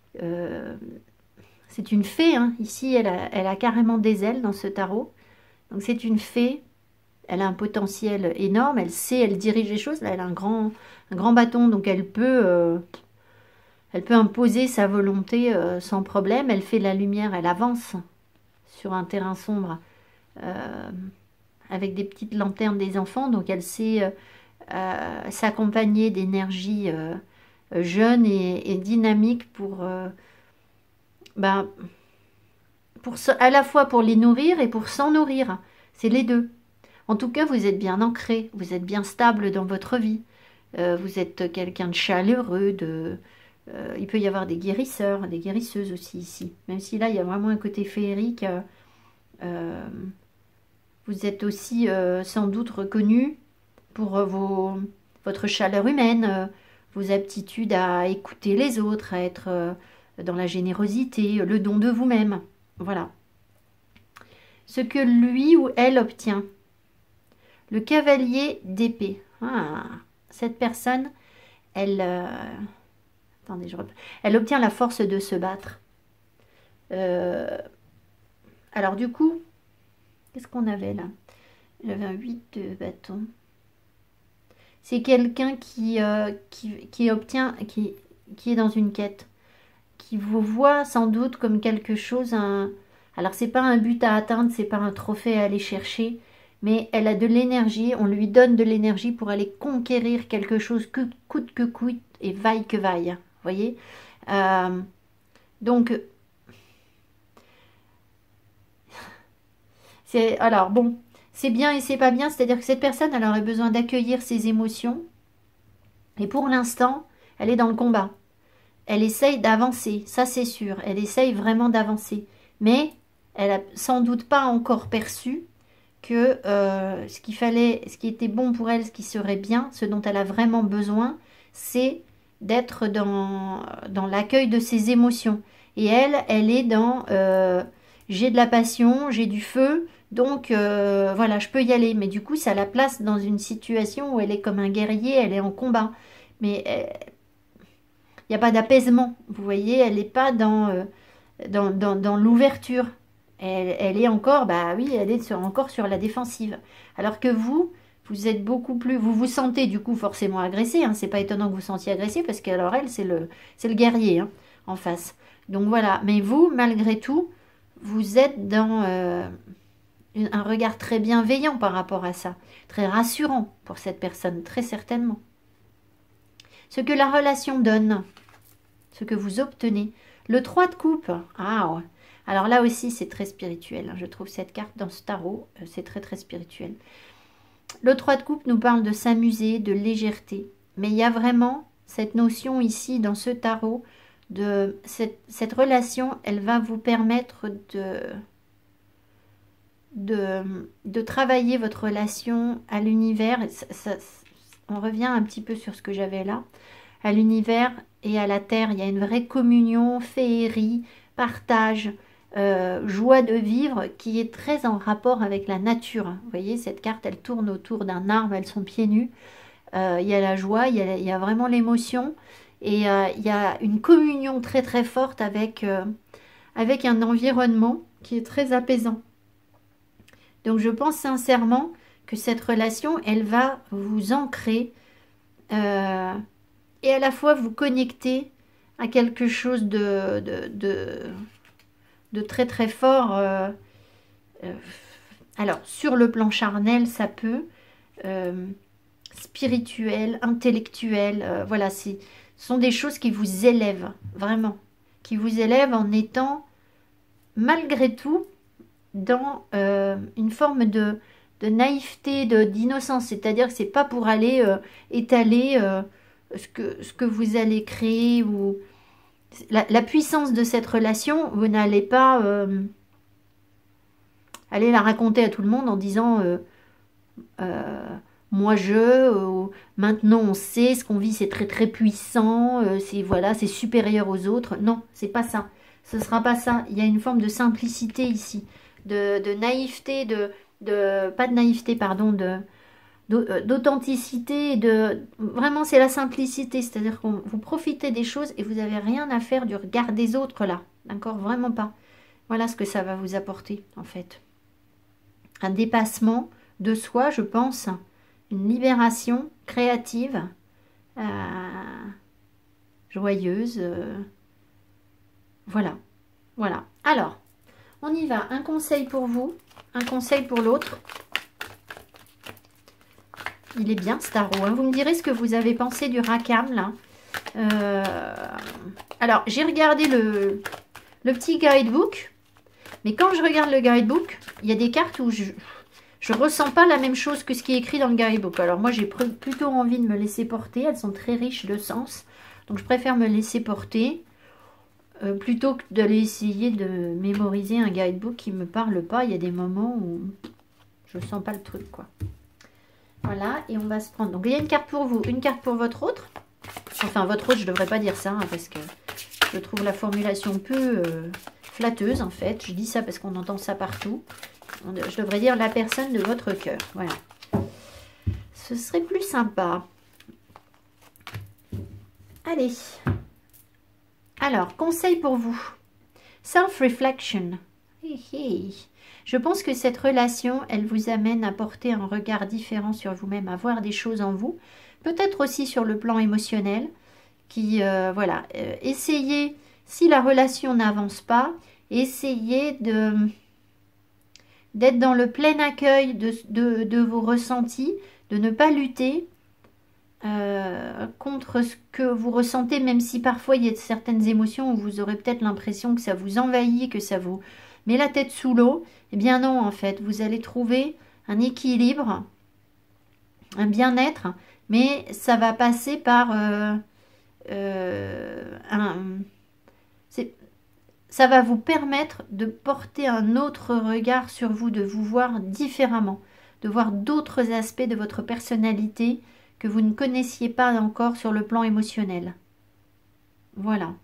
C'est une fée. Hein. Ici, elle a carrément des ailes dans ce tarot. Donc, c'est une fée. Elle a un potentiel énorme. Elle dirige les choses. Là, elle a un grand bâton. Donc, elle peut imposer sa volonté sans problème. Elle fait la lumière. Elle avance sur un terrain sombre. Avec des petites lanternes des enfants. Donc, elle sait s'accompagner d'énergie jeune et dynamique pour à la fois pour les nourrir et pour s'en nourrir. C'est les deux. En tout cas, vous êtes bien ancré, vous êtes bien stable dans votre vie. Vous êtes quelqu'un de chaleureux, il peut y avoir des guérisseurs, des guérisseuses aussi ici. Même si là, il y a vraiment un côté féerique. Vous êtes aussi sans doute reconnu pour votre chaleur humaine, vos aptitudes à écouter les autres, à être dans la générosité, le don de vous-même. Voilà. Ce que lui ou elle obtient. Le cavalier d'épée. Ah, cette personne, elle... attendez, elle obtient la force de se battre. Alors du coup, qu'est-ce qu'on avait là? J'avais un 8 de bâton. C'est quelqu'un qui obtient, qui est dans une quête, qui vous voit sans doute comme quelque chose, alors c'est pas un but à atteindre, c'est pas un trophée à aller chercher, mais elle a de l'énergie, on lui donne de l'énergie pour aller conquérir quelque chose, coûte que coûte et vaille que vaille, vous voyez. Donc, alors bon, c'est bien et c'est pas bien, c'est-à-dire que cette personne, elle aurait besoin d'accueillir ses émotions, et pour l'instant, elle est dans le combat. Elle essaye d'avancer, ça c'est sûr, elle essaye vraiment d'avancer, mais elle a sans doute pas encore perçu que ce qu'il fallait, ce qui était bon pour elle, ce qui serait bien, ce dont elle a vraiment besoin, c'est d'être dans l'accueil de ses émotions. Et elle est dans j'ai de la passion, j'ai du feu, donc voilà, je peux y aller. Mais du coup, ça la place dans une situation où elle est comme un guerrier, elle est en combat. Mais il n'y a pas d'apaisement, vous voyez, elle n'est pas dans l'ouverture. Elle est encore, bah oui, elle est encore sur la défensive. Alors que vous êtes beaucoup plus, vous vous sentez du coup forcément agressé. Hein, c'est pas étonnant que vous sentiez agressé parce qu'alors elle, c'est le guerrier hein, en face. Donc voilà, mais vous, malgré tout, vous êtes dans un regard très bienveillant par rapport à ça. Très rassurant pour cette personne, très certainement. Ce que la relation donne, ce que vous obtenez. Le 3 de coupe, ah ouais. Alors là aussi, c'est très spirituel. Hein. Je trouve cette carte dans ce tarot, c'est très très spirituel. Le 3 de coupe nous parle de s'amuser, de légèreté. Mais il y a vraiment cette notion ici, dans ce tarot, de cette relation, elle va vous permettre de travailler votre relation à l'univers. On revient un petit peu sur ce que j'avais là. À l'univers et à la terre, il y a une vraie communion, féerie, partage, joie de vivre qui est très en rapport avec la nature. Vous voyez, cette carte, elle tourne autour d'un arbre, elles sont pieds nus. Il y a la joie, il y a vraiment l'émotion et il y a une communion très très forte avec un environnement qui est très apaisant. Donc je pense sincèrement que cette relation, elle va vous ancrer et à la fois vous connecter à quelque chose de très très fort. Alors sur le plan charnel, ça peut, spirituel, intellectuel, voilà, ce sont des choses qui vous élèvent, vraiment, qui vous élèvent en étant malgré tout dans une forme de naïveté, d'innocence, c'est-à-dire que c'est pas pour aller étaler ce que vous allez créer ou la puissance de cette relation, vous n'allez pas aller la raconter à tout le monde en disant moi maintenant on sait ce qu'on vit, c'est très très puissant, c'est voilà, c'est supérieur aux autres. Non, c'est pas ça. Ce sera pas ça. Il y a une forme de simplicité ici, de naïveté, pas de naïveté, pardon, d'authenticité, vraiment c'est la simplicité, c'est-à-dire que vous profitez des choses et vous n'avez rien à faire du regard des autres là, d'accord, vraiment pas. Voilà ce que ça va vous apporter en fait. Un dépassement de soi, je pense, une libération créative, joyeuse, voilà, voilà. Alors, on y va, un conseil pour vous, un conseil pour l'autre. Il est bien ce tarot. Hein. Vous me direz ce que vous avez pensé du Rackham là. Alors, j'ai regardé le petit guidebook. Mais quand je regarde le guidebook, il y a des cartes où je ressens pas la même chose que ce qui est écrit dans le guidebook. Alors moi, j'ai plutôt envie de me laisser porter. Elles sont très riches de sens. Donc, je préfère me laisser porter plutôt que d'aller essayer de mémoriser un guidebook qui ne me parle pas. Il y a des moments où je sens pas le truc, quoi. Voilà, et on va se prendre. Donc, il y a une carte pour vous, une carte pour votre autre. Enfin, votre autre, je ne devrais pas dire ça, hein, parce que je trouve la formulation peu flatteuse, en fait. Je dis ça parce qu'on entend ça partout. Je devrais dire la personne de votre cœur. Voilà. Ce serait plus sympa. Allez. Alors, conseil pour vous. Self-reflection. Je pense que cette relation, elle vous amène à porter un regard différent sur vous-même, à voir des choses en vous. Peut-être aussi sur le plan émotionnel. Voilà. Essayez, si la relation n'avance pas, essayez d'être dans le plein accueil de vos ressentis, de ne pas lutter contre ce que vous ressentez, même si parfois il y a certaines émotions où vous aurez peut-être l'impression que ça vous envahit, que ça vous met la tête sous l'eau. Eh bien non, en fait, vous allez trouver un équilibre, un bien-être, mais ça va passer par ça va vous permettre de porter un autre regard sur vous, de vous voir différemment, de voir d'autres aspects de votre personnalité que vous ne connaissiez pas encore sur le plan émotionnel. Voilà.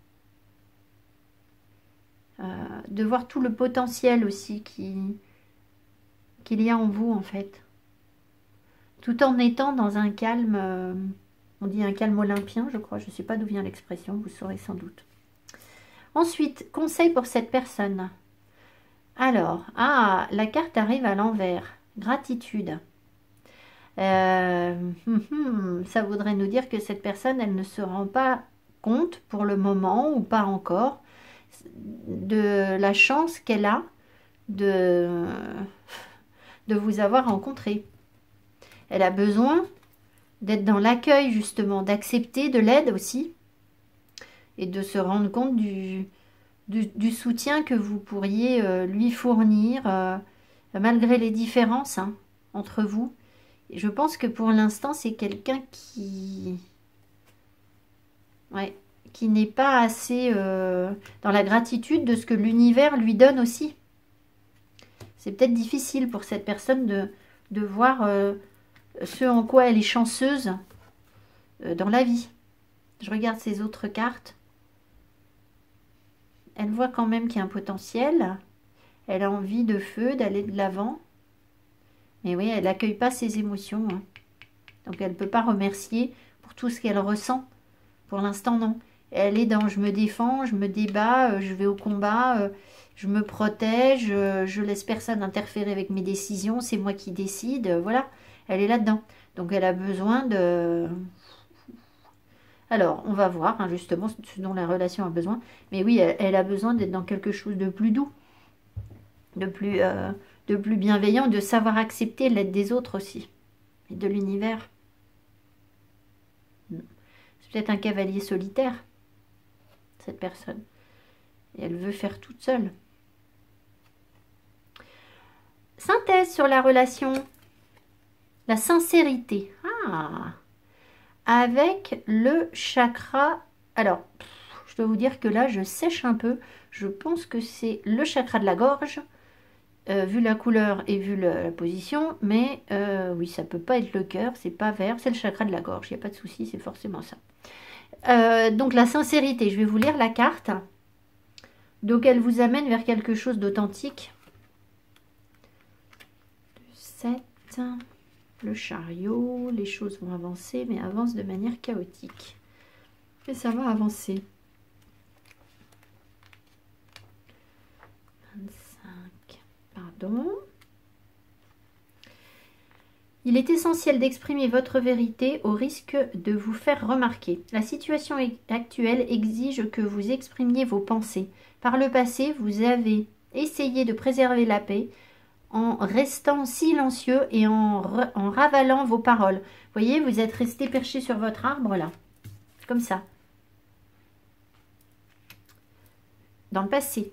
De voir tout le potentiel aussi qu'il y a en vous, en fait. Tout en étant dans un calme, on dit un calme olympien, je crois, je ne sais pas d'où vient l'expression, vous saurez sans doute. Ensuite, conseil pour cette personne. Alors, la carte arrive à l'envers. Gratitude. Ça voudrait nous dire que cette personne, elle ne se rend pas compte pour le moment, ou pas encore, de la chance qu'elle a de vous avoir rencontré. Elle a besoin d'être dans l'accueil, justement, d'accepter de l'aide aussi, et de se rendre compte du soutien que vous pourriez lui fournir, malgré les différences entre vous. Et je pense que pour l'instant, c'est quelqu'un qui n'est pas assez dans la gratitude de ce que l'univers lui donne aussi. C'est peut-être difficile pour cette personne de voir ce en quoi elle est chanceuse dans la vie. Je regarde ces autres cartes. Elle voit quand même qu'il y a un potentiel. Elle a envie de feu, d'aller de l'avant. Mais oui, elle n'accueille pas ses émotions. Donc elle ne peut pas remercier pour tout ce qu'elle ressent. Pour l'instant, non. Elle est dans je me défends, je me débats, je vais au combat, je me protège, je laisse personne interférer avec mes décisions, c'est moi qui décide. Voilà, elle est là-dedans. Donc elle a besoin de... Alors, on va voir justement ce dont la relation a besoin. Mais oui, elle a besoin d'être dans quelque chose de plus doux, de plus bienveillant, de savoir accepter l'aide des autres aussi, et de l'univers. C'est peut-être un cavalier solitaire, cette personne. Et elle veut faire toute seule. Synthèse sur la relation. La sincérité. Avec le chakra. Alors, je dois vous dire que là, je sèche un peu. Je pense que c'est le chakra de la gorge, vu la couleur et vu la position. Mais oui, ça peut pas être le cœur, c'est pas vert, c'est le chakra de la gorge. Il n'y a pas de souci, c'est forcément ça. Donc, la sincérité, je vais vous lire la carte. Donc, elle vous amène vers quelque chose d'authentique. 7... Le chariot, les choses vont avancer, mais avancent de manière chaotique. Mais ça va avancer. 25, pardon. Il est essentiel d'exprimer votre vérité au risque de vous faire remarquer. La situation actuelle exige que vous exprimiez vos pensées. Par le passé, vous avez essayé de préserver la paix, en restant silencieux et en ravalant vos paroles. Vous voyez, vous êtes resté perché sur votre arbre, là. Comme ça. Dans le passé.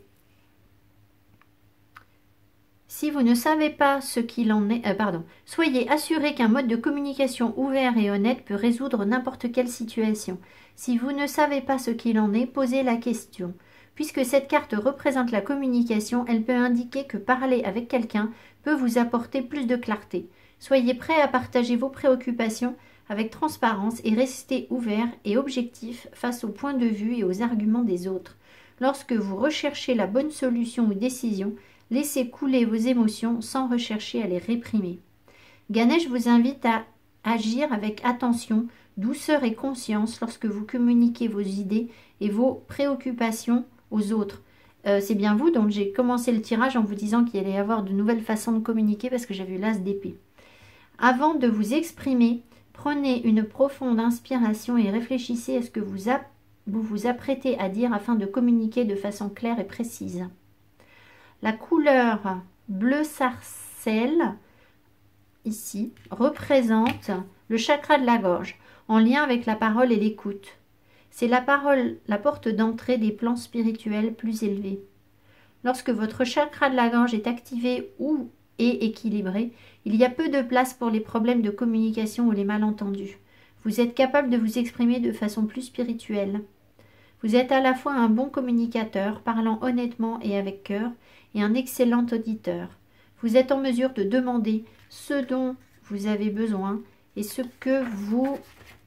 Si vous ne savez pas ce qu'il en est... Soyez assuré qu'un mode de communication ouvert et honnête peut résoudre n'importe quelle situation. Si vous ne savez pas ce qu'il en est, posez la question. Puisque cette carte représente la communication, elle peut indiquer que parler avec quelqu'un peut vous apporter plus de clarté. Soyez prêt à partager vos préoccupations avec transparence et restez ouvert et objectif face aux points de vue et aux arguments des autres. Lorsque vous recherchez la bonne solution ou décision, laissez couler vos émotions sans rechercher à les réprimer. Ganesh vous invite à agir avec attention, douceur et conscience lorsque vous communiquez vos idées et vos préoccupations aux autres. C'est bien vous, donc j'ai commencé le tirage en vous disant qu'il allait y avoir de nouvelles façons de communiquer parce que j'avais eu l'as d'épée. Avant de vous exprimer, prenez une profonde inspiration et réfléchissez à ce que vous vous apprêtez à dire afin de communiquer de façon claire et précise. La couleur bleu sarcelle, ici, représente le chakra de la gorge, en lien avec la parole et l'écoute. C'est la parole, la porte d'entrée des plans spirituels plus élevés. Lorsque votre chakra de la gorge est activé ou est équilibré, il y a peu de place pour les problèmes de communication ou les malentendus. Vous êtes capable de vous exprimer de façon plus spirituelle. Vous êtes à la fois un bon communicateur, parlant honnêtement et avec cœur, et un excellent auditeur. Vous êtes en mesure de demander ce dont vous avez besoin et ce que vous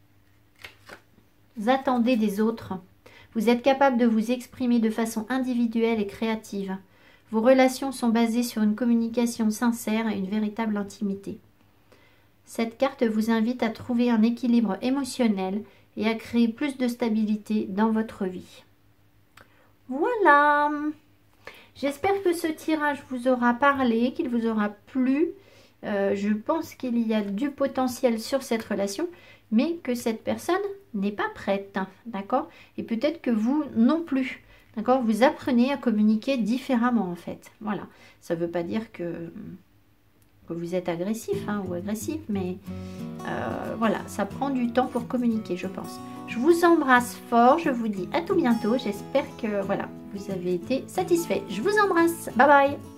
attendez des autres. Vous êtes capable de vous exprimer de façon individuelle et créative. Vos relations sont basées sur une communication sincère et une véritable intimité. Cette carte vous invite à trouver un équilibre émotionnel et à créer plus de stabilité dans votre vie. Voilà! J'espère que ce tirage vous aura parlé, qu'il vous aura plu. Je pense qu'il y a du potentiel sur cette relation, mais que cette personne n'est pas prête, d'accord? Et peut-être que vous non plus, d'accord? Vous apprenez à communiquer différemment en fait. Voilà, ça ne veut pas dire que vous êtes agressif ou agressif, mais voilà, ça prend du temps pour communiquer, je pense. Je vous embrasse fort, je vous dis à tout bientôt. J'espère que voilà, vous avez été satisfait. Je vous embrasse, bye bye.